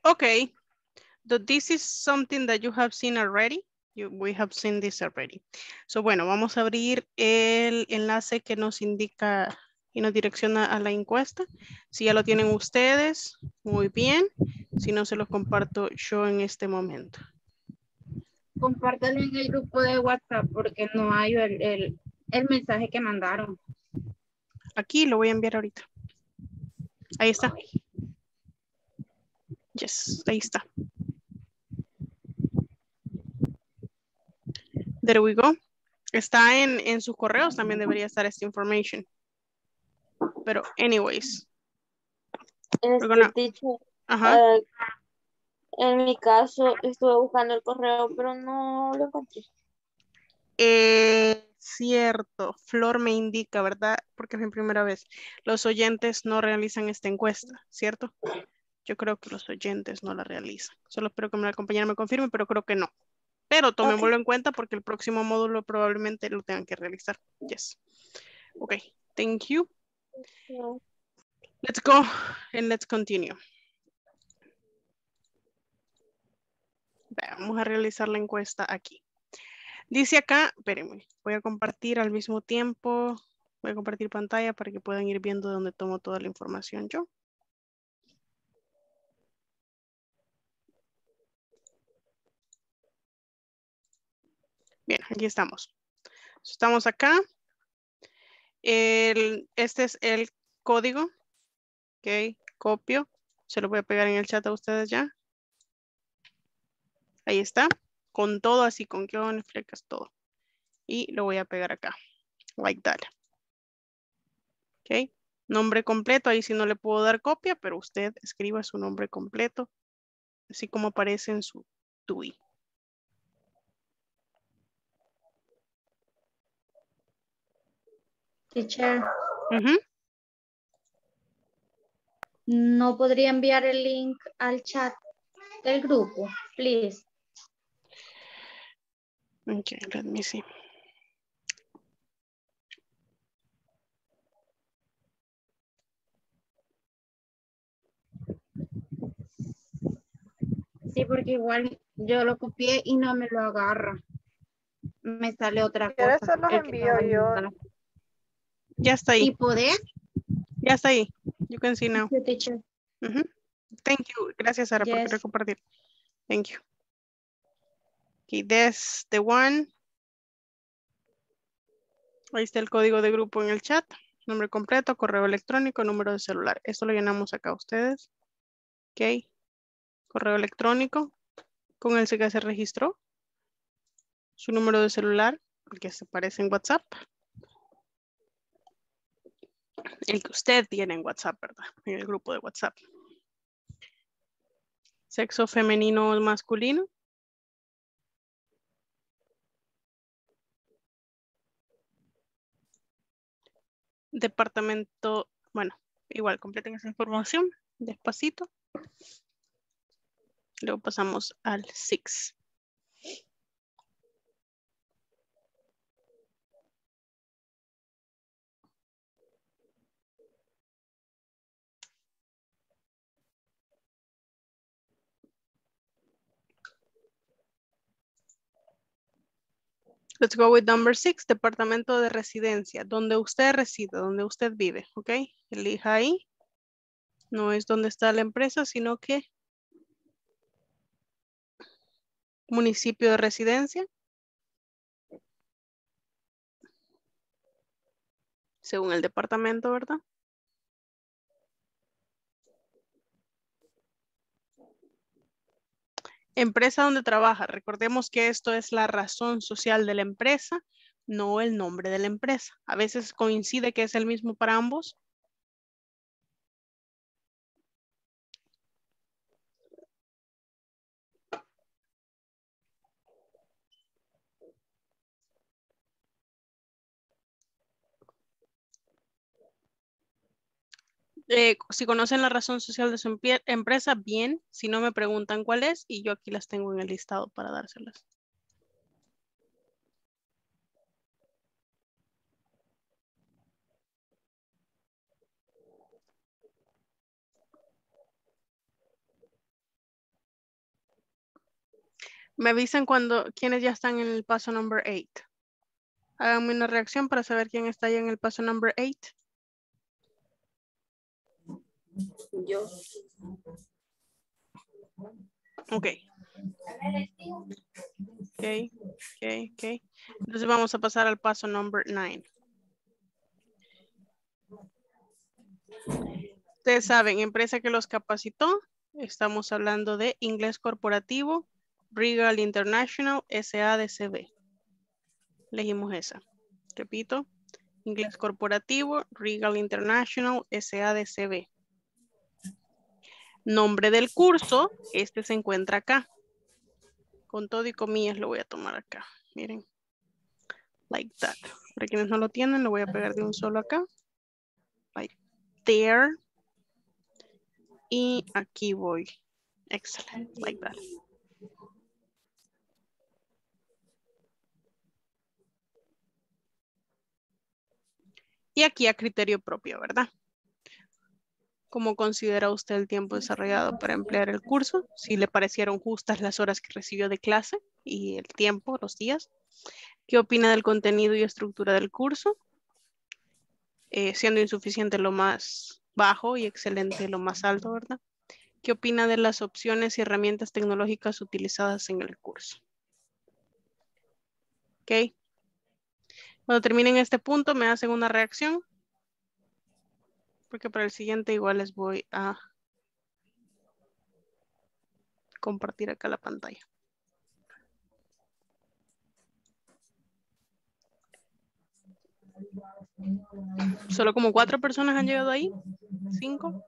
Okay, but this is something that you have seen already. You, we have seen this already. So, bueno, vamos a abrir el enlace que nos indica y nos direcciona a la encuesta. Si ya lo tienen ustedes, muy bien. Si no, se los comparto yo en este momento. Compártelo en el grupo de WhatsApp porque no hay el, el, el mensaje que mandaron. Aquí lo voy a enviar ahorita. Ahí está. Yes, ahí está. There we go. Está en, en sus correos, también debería estar esta information. Pero, anyways. Este, gonna... teacher, Ajá. uh, en mi caso estuve buscando el correo, pero no lo encontré. Eh, cierto, Flor me indica, ¿verdad? Porque es mi primera vez. Los oyentes no realizan esta encuesta, ¿cierto? Yo creo que los oyentes no la realizan. Solo espero que la compañera me confirme, pero creo que no. Pero tomémoslo okay. en cuenta porque el próximo módulo probablemente lo tengan que realizar. Yes. Ok, thank you. No. Let's go and let's continue. Vamos a realizar la encuesta aquí. Dice acá, espérenme, voy a compartir al mismo tiempo, voy a compartir pantalla para que puedan ir viendo dónde tomo toda la información yo. Bien, aquí estamos. Estamos acá. El, este es el código. Ok, copio. Se lo voy a pegar en el chat a ustedes ya. Ahí está. Con todo así, con guiones, flecas, todo. Y lo voy a pegar acá. Like that. Ok. Nombre completo. Ahí sí no le puedo dar copia, pero usted escriba su nombre completo. Así como aparece en su T U I. Teacher. Uh-huh. ¿No podría enviar el link al chat del grupo, please? Okay, let me see. Sí, porque igual yo lo copié y no me lo agarra. Me sale otra ¿Quieres cosa. se los envío yo? Ya está ahí. ¿Y poder? Ya está ahí. You can see now. Sí, teacher. Uh-huh. Thank you. Gracias, Sara, Yes. por querer compartir. Thank you. Okay, that's the one. Ahí está el código de grupo en el chat. Nombre completo, correo electrónico, número de celular. Esto lo llenamos acá ustedes. Ok. Correo electrónico con el que se registró. Su número de celular, el que se aparece en WhatsApp. El que usted tiene en WhatsApp, ¿verdad? En el grupo de WhatsApp. Sexo femenino o masculino. Departamento, bueno, igual completen esa información despacito. Luego pasamos al seis. Let's go with number six, departamento de residencia, donde usted reside, donde usted vive, ¿ok? Elija ahí. No es donde está la empresa, sino que municipio de residencia. Según el departamento, ¿verdad? Empresa donde trabaja. Recordemos que esto es la razón social de la empresa, no el nombre de la empresa. A veces coincide que es el mismo para ambos. Eh, si conocen la razón social de su empresa, bien. Si no, me preguntan cuál es y yo aquí las tengo en el listado para dárselas. Me avisan cuando, quienes ya están en el paso number eight. Háganme una reacción para saber quién está ya en el paso number eight. Yo. Ok. Ok, ok, ok. Entonces vamos a pasar al paso number nine. Ustedes saben, empresa que los capacitó, estamos hablando de Inglés Corporativo, Regal International, S A D C B. Elegimos esa. Repito, Inglés Corporativo, Regal International, S A D C B. Nombre del curso, este se encuentra acá. Con todo y comillas lo voy a tomar acá. Miren. Like that. Para quienes no lo tienen, lo voy a pegar de un solo acá. Like there. Y aquí voy. Excellent. Like that. Y aquí a criterio propio, ¿verdad? ¿Cómo considera usted el tiempo desarrollado para emplear el curso? Si le parecieron justas las horas que recibió de clase y el tiempo, los días. ¿Qué opina del contenido y estructura del curso? Eh, siendo insuficiente lo más bajo y excelente lo más alto, ¿verdad? ¿Qué opina de las opciones y herramientas tecnológicas utilizadas en el curso? Ok. Cuando terminen este punto me hacen una reacción. Porque para el siguiente igual les voy a compartir acá la pantalla. Solo como cuatro personas han llegado ahí. Cinco.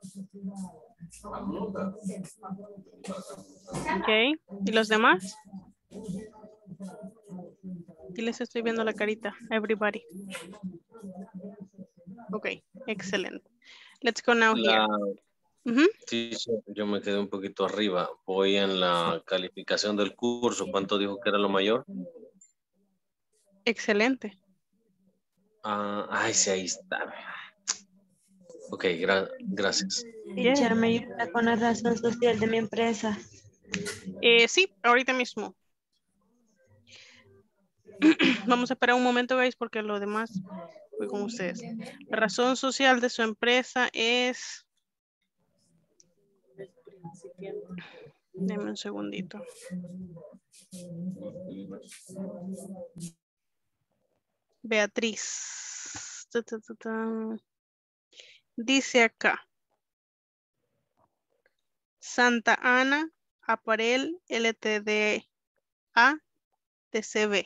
Ok. ¿Y los demás? Y les estoy viendo la carita. Everybody. Ok. Excelente. Let's go now here. La... Uh-huh. Sí, yo me quedé un poquito arriba. Voy en la calificación del curso. ¿Cuánto dijo que era lo mayor? Excelente. Ah, ay, sí, ahí está. Ok, gra gracias. Teacher, me ayuda con la razón social de mi empresa. Eh, sí, ahorita mismo. Vamos a esperar un momento, guys, porque lo demás voy con ustedes. La razón social de su empresa es... Deme un segundito. Beatriz. Ta, ta, ta, ta. Dice acá. Santa Ana, Aparel, L T D A, T C B.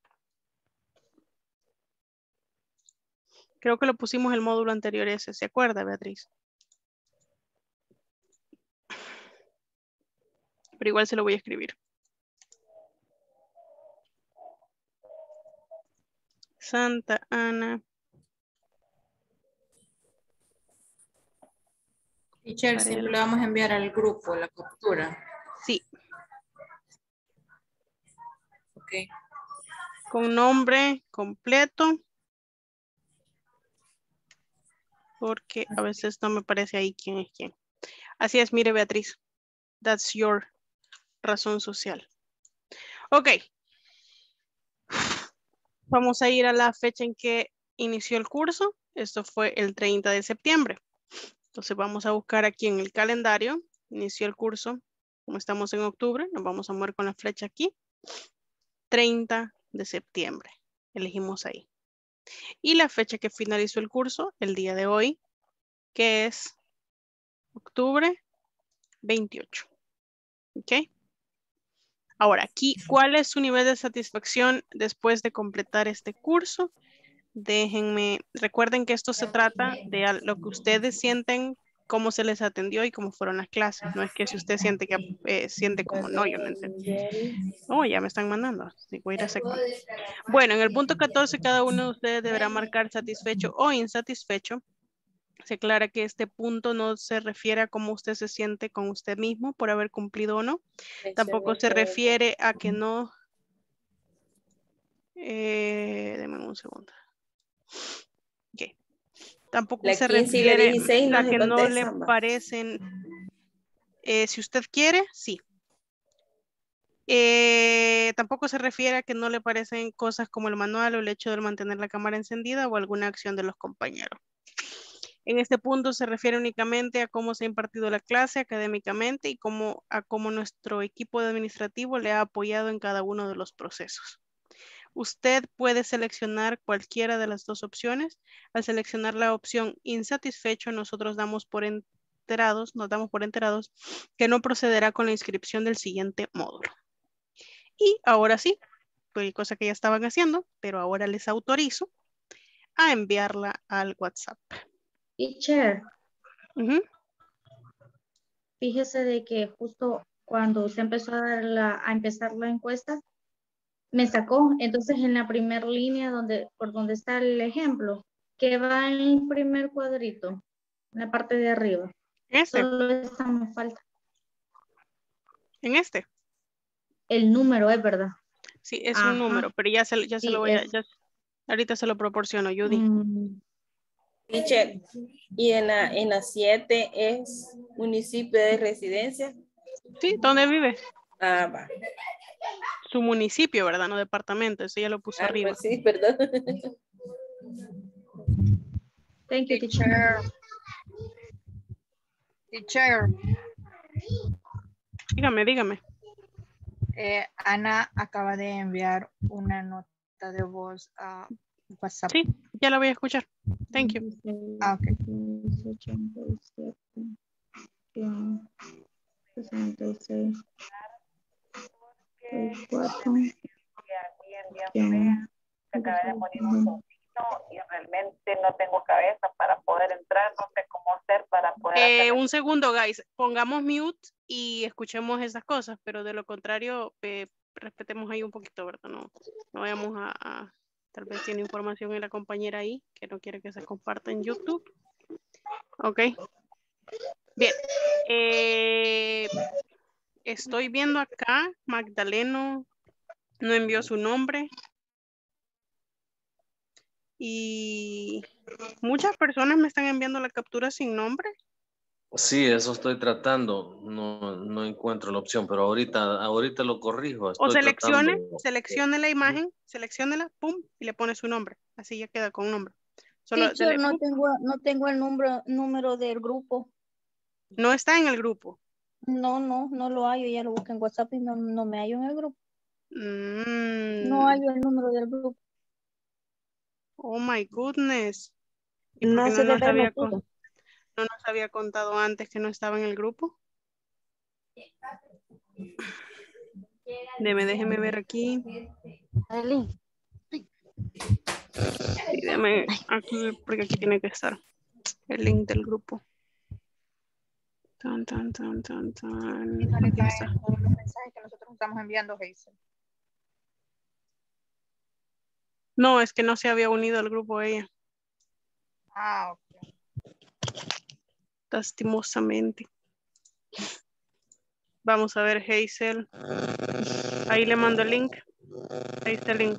Creo que lo pusimos el módulo anterior ese. ¿Se acuerda, Beatriz? Pero igual se lo voy a escribir. Santa Ana. Teacher, siempre le vamos a enviar al grupo la captura. Sí. Ok. Con nombre completo. Porque a veces no me parece ahí quién es quién. Así es, mire, Beatriz. That's your razón social. Ok. Vamos a ir a la fecha en que inició el curso. Esto fue el treinta de septiembre. Entonces vamos a buscar aquí en el calendario. Inició el curso. Como estamos en octubre, nos vamos a mover con la flecha aquí. treinta de septiembre. Elegimos ahí. Y la fecha que finalizó el curso, el día de hoy, que es octubre veintiocho. ¿Ok? Ahora, aquí, ¿cuál es su nivel de satisfacción después de completar este curso? Déjenme, recuerden que esto se trata de lo que ustedes sienten, cómo se les atendió y cómo fueron las clases. No es que si usted siente que eh, siente como no, yo no entiendo. Oh, ya me están mandando. Sí, voy a ir a second. Bueno, en el punto catorce, cada uno de ustedes deberá marcar satisfecho o insatisfecho. Se aclara que este punto no se refiere a cómo usted se siente con usted mismo por haber cumplido o no. Tampoco se refiere a que no... Eh, deme un segundo. Okay. Tampoco La se quince y la refiere dieciséis no a se que no le contestan, va. parecen... Eh, si usted quiere, sí. Eh, tampoco se refiere a que no le parecen cosas como el manual o el hecho de mantener la cámara encendida o alguna acción de los compañeros. En este punto se refiere únicamente a cómo se ha impartido la clase académicamente y cómo, a cómo nuestro equipo administrativo le ha apoyado en cada uno de los procesos. Usted puede seleccionar cualquiera de las dos opciones. Al seleccionar la opción insatisfecho, nosotros damos por enterados, nos damos por enterados que no procederá con la inscripción del siguiente módulo. Y ahora sí, fue cosa que ya estaban haciendo, pero ahora les autorizo a enviarla al WhatsApp. Teacher, Ujú. fíjese de que justo cuando se empezó a, dar la, a empezar la encuesta, me sacó. Entonces en la primera línea donde, por donde está el ejemplo, que va en el primer cuadrito, en la parte de arriba. Este. Solo esa me falta. En este. El número es verdad. Sí, es Ajá. un número, pero ya se, ya se Sí, lo voy a, es. ya, ahorita se lo proporciono, Judy. Mm. Teacher, y en la, en la siete es municipio de residencia. Sí, ¿dónde vive? Ah, va. Su municipio, ¿verdad? No departamento, eso ya lo puso Ah, arriba. pues sí, perdón. Thank you, teacher. Teacher. Dígame, dígame. Eh, Ana acaba de enviar una nota de voz a WhatsApp. Sí, ya la voy a escuchar. Thank you. Ah, ok. sesenta y seis. cuatro. Se acaba de morir un sobrino y realmente no tengo cabeza para poder entrar, no sé cómo hacer para poder Eh, hacer. un segundo, guys. Pongamos mute y escuchemos esas cosas, pero de lo contrario, eh, respetemos ahí un poquito, ¿verdad? No, no vayamos a, a... Tal vez tiene información en la compañera ahí que no quiere que se comparta en YouTube. Ok. Bien. Eh, estoy viendo acá, Magdaleno no envió su nombre. Y muchas personas me están enviando la captura sin nombre. Sí, eso estoy tratando. No, no encuentro la opción, pero ahorita, ahorita lo corrijo. O Estoy seleccione, tratando. seleccione la imagen, selecciónela, pum, y le pone su nombre. Así ya queda con nombre. Solo Teacher, dele, no pum. tengo, no tengo el número, número del grupo. No está en el grupo. No, no, no lo hallo. Ya lo busqué en WhatsApp y no, no me hallo en el grupo. Mm. No hallo el número del grupo. Oh my goodness. ¿Y por No qué se no nos debe había, metido. con- no nos había contado antes que no estaba en el grupo? Deme, déjeme ver aquí. Sí, déjeme aquí, porque aquí tiene que estar el link del grupo. Tan, tan, tan, tan, tan. Y no le Aquí caen está. todos los mensajes que nosotros estamos enviando, Hazel. No, es que no se había unido al grupo ella, Ah, ok. lastimosamente. Vamos a ver, Hazel. Ahí le mando el link. Ahí está el link.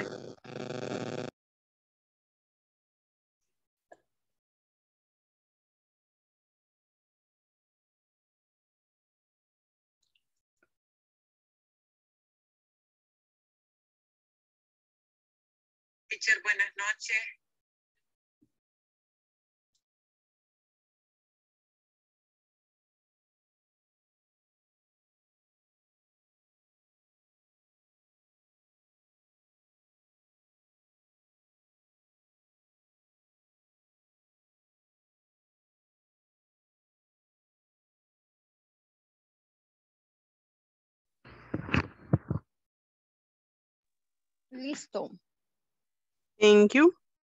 Teacher, buenas noches. Listo. Thank you.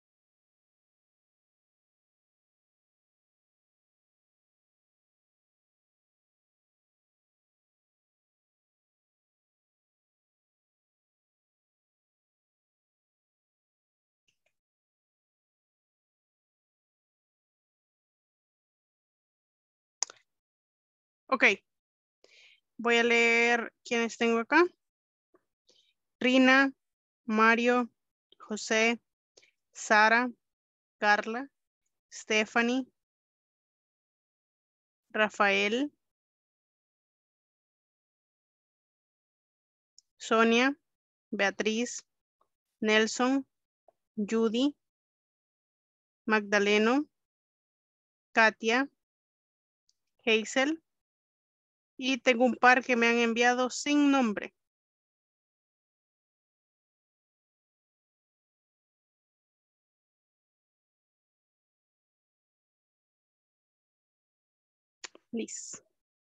Ok. Voy a leer quiénes tengo acá. Rina, Mario, José, Sara, Carla, Stephanie, Rafael, Sonia, Beatriz, Nelson, Judy, Magdaleno, Katia, Hazel. Y tengo un par que me han enviado sin nombre. Please.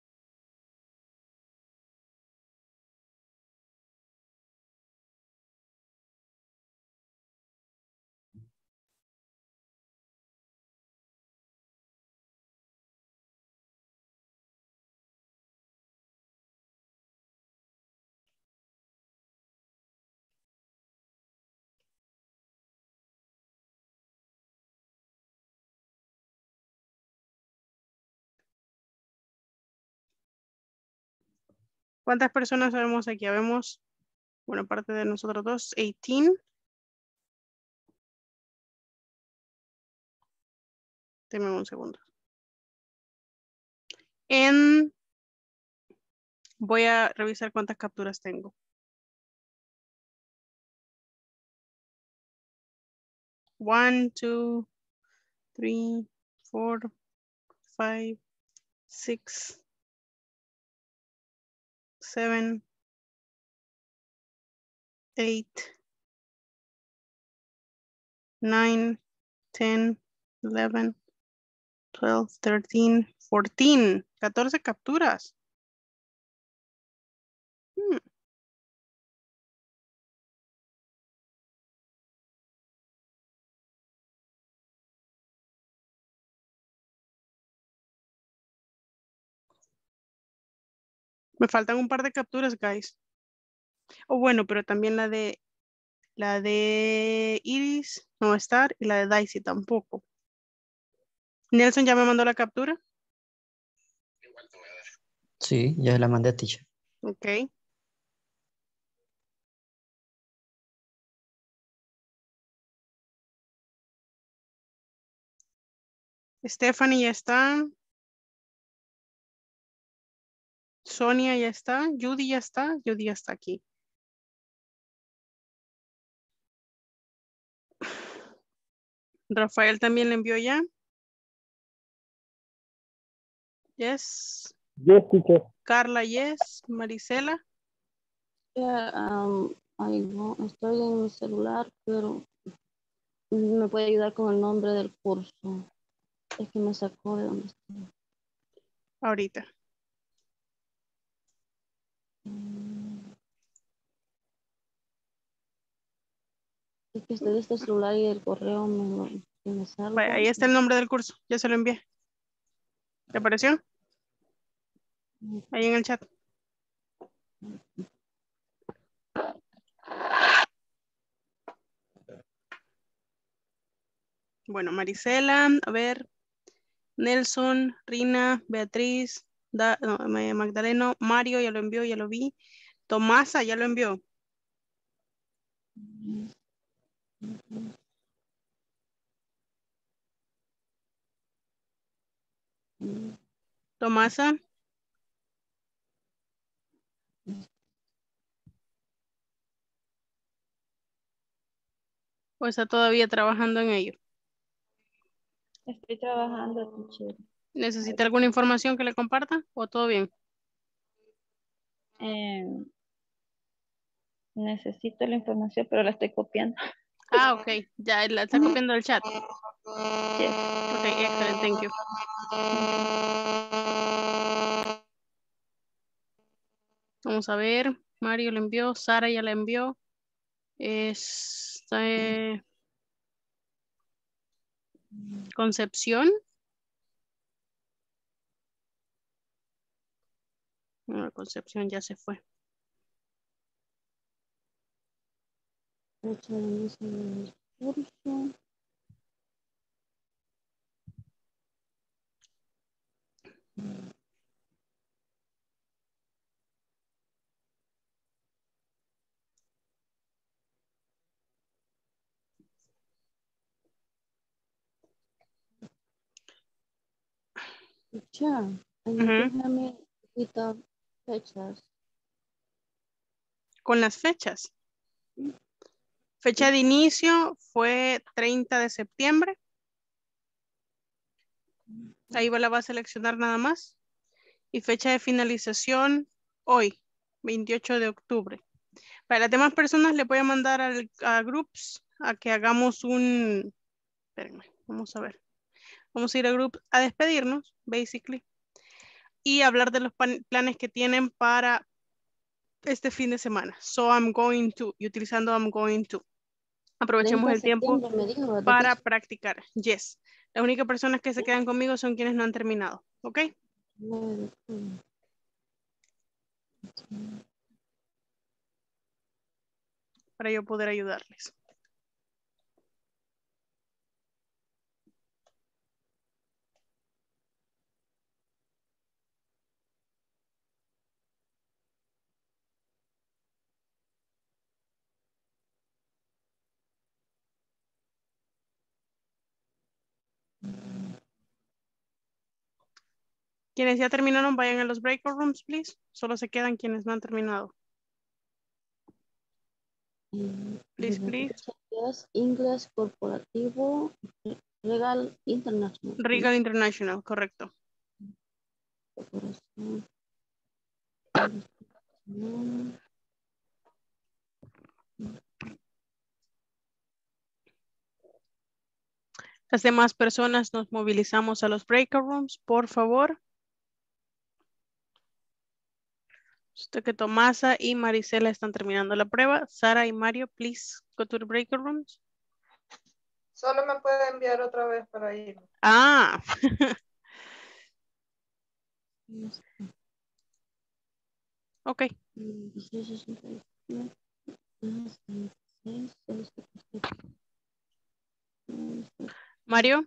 ¿Cuántas personas vemos aquí? Vemos, bueno, aparte de nosotros dos, dieciocho. Deme un segundo. En... Voy a revisar cuántas capturas tengo. One, two, three, four, five, six, seven, eight, nine, ten, eleven, twelve, thirteen, fourteen. catorce capturas. Hmm. Me faltan un par de capturas, guys. O bueno, pero también la de la de Iris no va a estar y la de Daisy tampoco. Nelson ya me mandó la captura. Sí, ya la mandé a teacher. Ok. Stephanie ya está. Sonia ya está. Judy ya está. Judy ya está aquí. Rafael también le envió ya. Yes. Yes, teacher. Carla, yes. Marisela. Yeah, um, ay, no, estoy en mi celular, pero me puede ayudar con el nombre del curso. Es que me sacó de donde estoy. Ahorita. Es que estoy de este celular y el correo me, me salgo. Vaya, ahí está el nombre del curso. Ya se lo envié. ¿Te apareció? Ahí en el chat. Bueno, Marisela, a ver, Nelson, Rina, Beatriz, da, no, Magdaleno, Mario, ya lo envió, ya lo vi. Tomasa, ya lo envió. Tomasa. ¿O está todavía trabajando en ello? Estoy trabajando, teacher. ¿Necesita alguna información que le comparta o todo bien? Eh, necesito la información, pero la estoy copiando. Ah, ok. Ya la está copiando del chat. Ok, excellent. Thank you. Vamos a ver. Mario le envió. Sara ya le envió. Este... Concepción. No, Concepción ya se fue. Fecha de inicio del curso. Ya, en Ujú. déjame quitar fechas. con las fechas. Fecha de inicio fue treinta de septiembre. Ahí la va a seleccionar nada más. Y fecha de finalización hoy, veintiocho de octubre. Para las demás personas le voy a mandar al, a groups a que hagamos un... Espérenme, vamos a ver. Vamos a ir a groups a despedirnos, basically. Y hablar de los planes que tienen para este fin de semana. So I'm going to, y utilizando I'm going to. Aprovechemos treinta de el tiempo septiembre me dijo, ¿verdad, para teacher? practicar. Yes. Las únicas personas que se quedan conmigo son quienes no han terminado. ¿Ok? nueve de octubre. Para yo poder ayudarles. Quienes ya terminaron, vayan a los breakout rooms, please. Solo se quedan quienes no han terminado. Please, please. Es inglés corporativo, legal international. Regal International, correcto. Corporación. Las demás personas nos movilizamos a los breakout rooms, por favor. Usted que Tomasa y Marisela están terminando la prueba. Sara y Mario, please go to the breakout rooms. Solo me puede enviar otra vez para ir. Ah. Ok. Mario.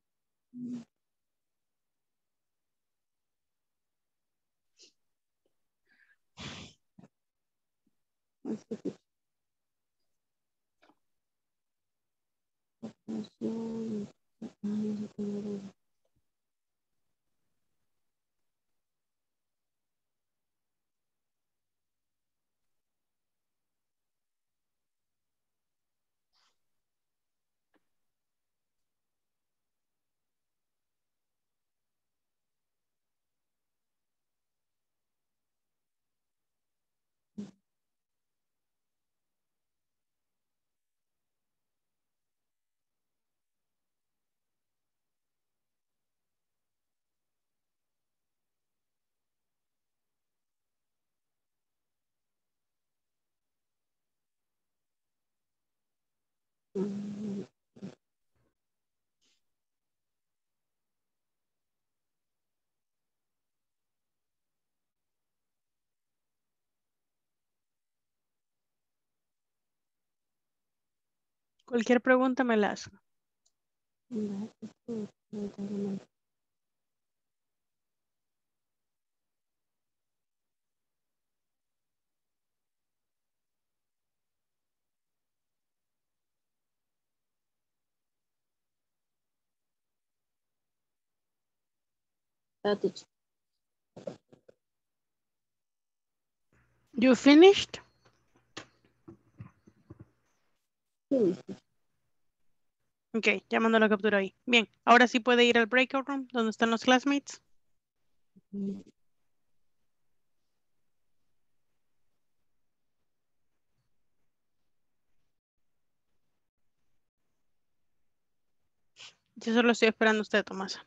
Cualquier pregunta me la hace. You finished? Ok, ya mando la captura ahí. Bien, ahora sí puede ir al breakout room donde están los classmates. Yo solo estoy esperando a usted, Tomasa.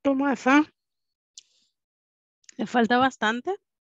Tomasa, ¿le falta bastante?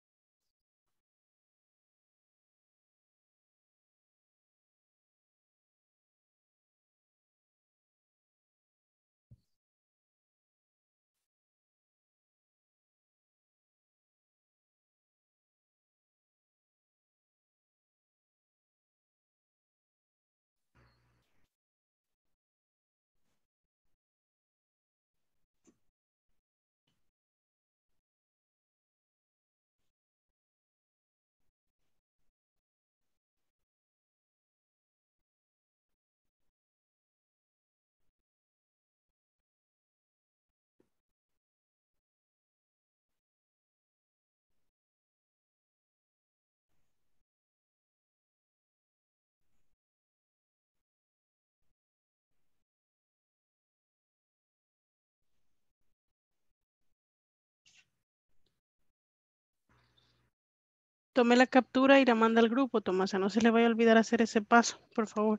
Tome la captura y la manda al grupo, Tomasa. No se le vaya a olvidar hacer ese paso, por favor.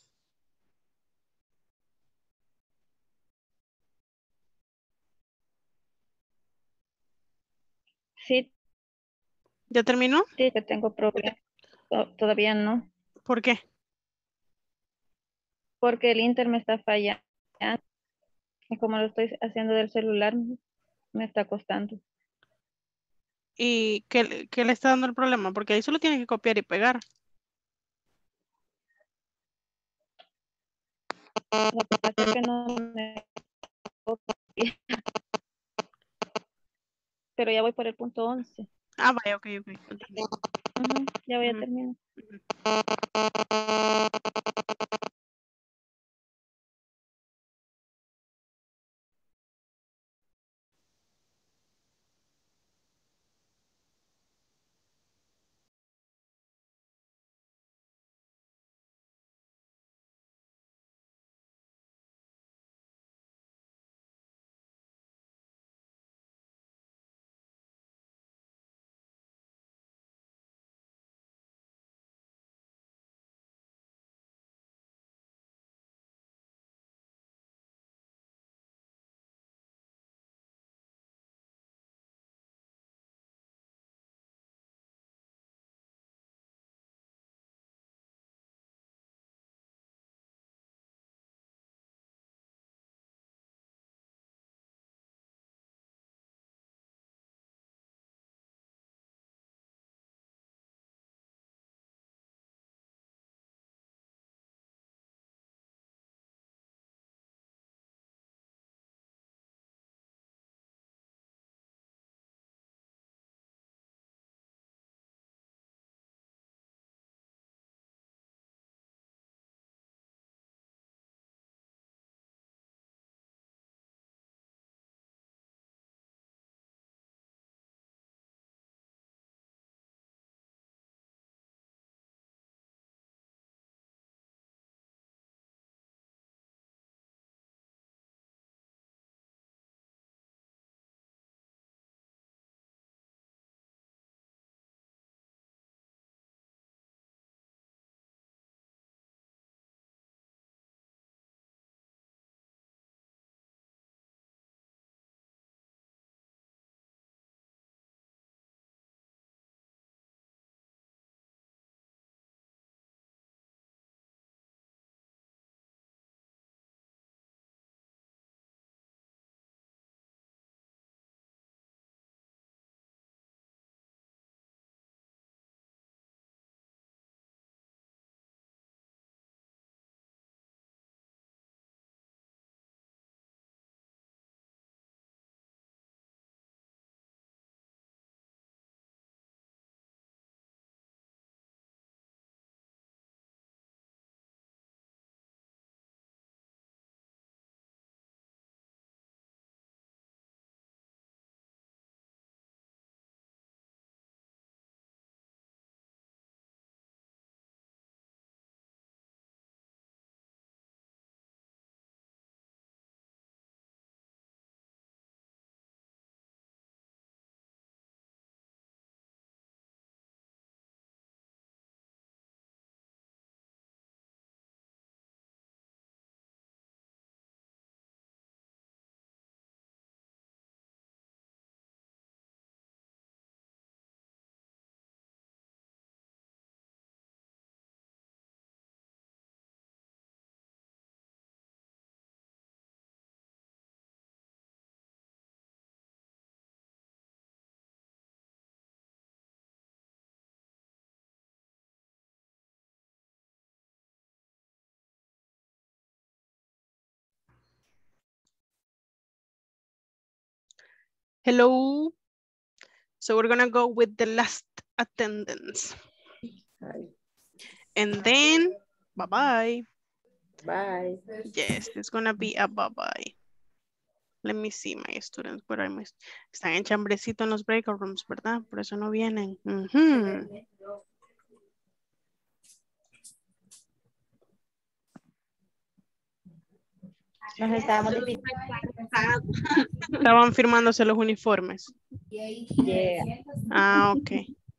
Sí, ¿Ya terminó? sí, que tengo problemas. To- Todavía no, ¿Por qué? porque el Inter me está fallando. Y como lo estoy haciendo del celular, me está costando. ¿Y qué, le- qué le está dando el problema? Porque ahí solo tiene que copiar y pegar. Lo que pasa es que no me copia, pero ya voy por el punto once. Ah, vaya, ok, ok. Entendí. Ujú, ya voy a Ujú, terminar. ujú. Hello. So we're gonna go with the last attendance. And then, bye-bye. Bye. Yes, it's gonna be a bye-bye. Let me see my students. Where are my... Están en chambrecito en los breakout rooms, ¿verdad? Por eso no vienen. Uh-huh. Nos estábamos Estaban firmándose los uniformes. Yeah. Ah, ok.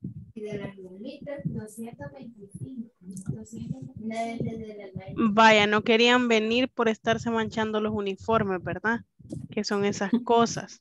Vaya, no querían venir por estarse manchando los uniformes, ¿verdad? Que son esas cosas.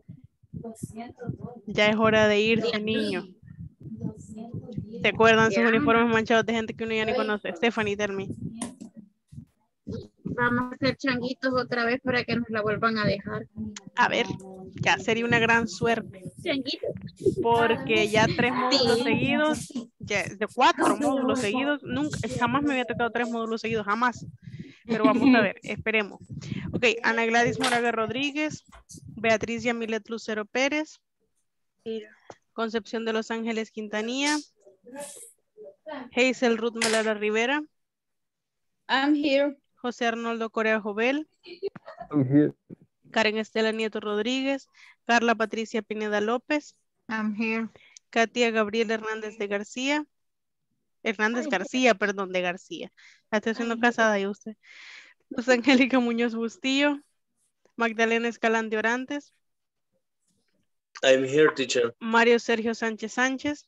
Ya es hora de irse, niño. ¿Se acuerdan sus uniformes manchados de gente que uno ya ni conoce? Stephanie, tell me. Vamos a hacer changuitos otra vez para que nos la vuelvan a dejar. A ver, ya sería una gran suerte. Changuitos. Porque ya tres módulos seguidos, ya de cuatro módulos seguidos, nunca, jamás me había tocado tres módulos seguidos, jamás. Pero vamos a ver, esperemos. Ok, Ana Gladys Moraga Rodríguez, Beatriz Yamilet Lucero Pérez, Concepción de Los Ángeles Quintanilla, Hazel Ruth Melara Rivera. I'm here. José Arnoldo Corea Jovel. I'm here. Karen Estela Nieto Rodríguez. Carla Patricia Pineda López. I'm here. Katia Gabriel Hernández de García. Hernández García, perdón, de García. La estoy haciendo casada y usted. Luz Angélica Muñoz Bustillo. Magdalena Escalante Orantes. I'm here, teacher. Mario Sergio Sánchez Sánchez.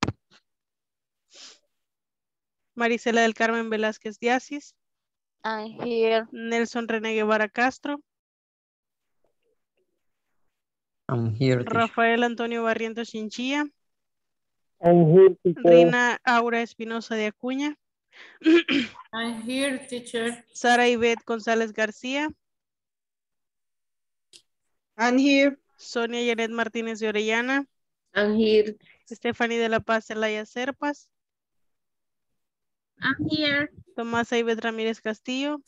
Marisela del Carmen Velázquez Diasis. I'm here. Nelson René Guevara Castro. I'm here. teacher. Rafael Antonio Barrientos Chinchilla. I'm here, teacher. Rina Aura Espinosa de Acuña. I'm here, teacher. Sara Ivette González García. I'm here. Sonia Janet Martínez de Orellana. I'm here. Stephanie de la Paz Zelaya Serpas. I'm here. Tomás Ivette Ramírez Castillo.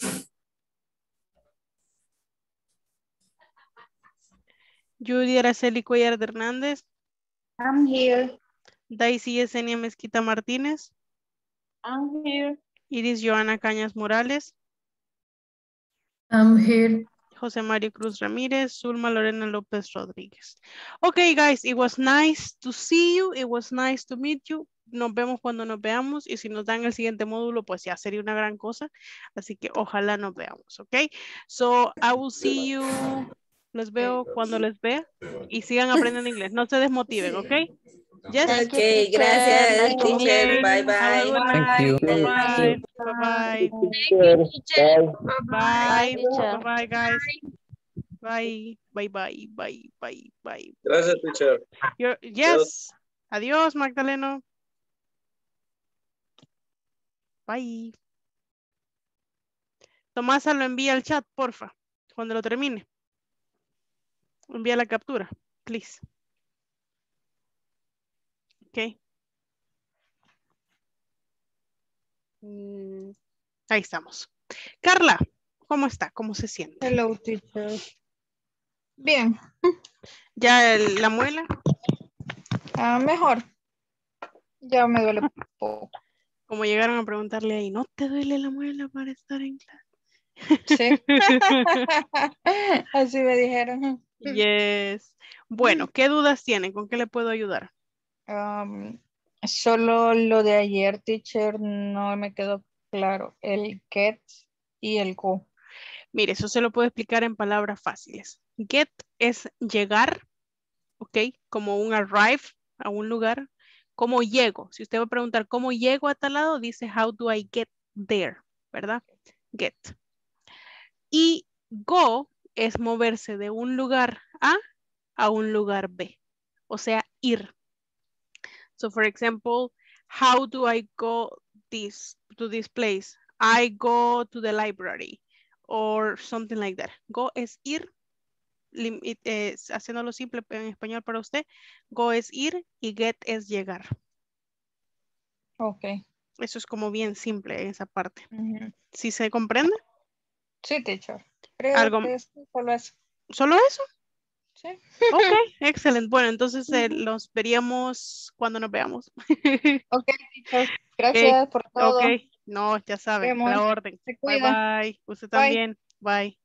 Judy Araceli Cuellar de Hernández. I'm here. Daisy Yesenia Mezquita Martínez. I'm here. Iris Joana Cañas Morales. I'm here. José Mario Cruz Ramírez. Zulma Lorena López Rodríguez. Okay, guys, it was nice to see you. It was nice to meet you. Nos vemos cuando nos veamos y si nos dan el siguiente módulo, pues ya sería una gran cosa. Así que ojalá nos veamos, ¿ok? So, I will see you. Les veo cuando les vea y sigan aprendiendo inglés. No se desmotiven, ¿ok? Yes. Ok, gracias, teacher. Bye, bye. Have a good Thank night. you. Bye-bye. Bye-bye. Bye. Bye. Bye-bye, guys. Bye. Bye-bye. Bye. Bye. Bye. Gracias, teacher. You're- yes. Adiós, Magdaleno. Bye. Tomasa lo envía al chat, porfa. Cuando lo termine. Envía la captura, please. Ok. Mm, ahí estamos. Carla, ¿cómo está? ¿Cómo se siente? Hello, teacher. Bien. ¿Ya el- la muela? Ah, mejor. Ya me duele poco. Como llegaron a preguntarle ahí, ¿no te duele la muela para estar en clase? Sí. Así me dijeron. Yes. Bueno, ¿qué dudas tienen? ¿Con qué le puedo ayudar? Um, solo lo de ayer, teacher, no me quedó claro. El get y el go. Mire, eso se lo puedo explicar en palabras fáciles. Get es llegar, ¿ok? Como un arrive a un lugar. ¿Cómo llego? Si usted va a preguntar cómo llego a tal lado, dice how do I get there, ¿verdad? Get. Y go es moverse de un lugar A a un lugar B. O sea, ir. So, for example, how do I go this, to this place? I go to the library or something like that. Go es ir, lim- it- eh, haciéndolo simple en español para usted. Go es ir y get es llegar. Ok. Eso es como bien simple en esa parte. Ujú. ¿Sí se comprende? Sí, teacher. Creo Algo- que es solo eso. ¿Solo eso? Sí. Ok, excelente. Bueno, entonces eh, los veríamos cuando nos veamos. Ok, teacher. Gracias Ok, por todo. ok. No, ya saben, a la Vemos. orden. Se Bye, cuida. bye. Usted Bye. también. Bye.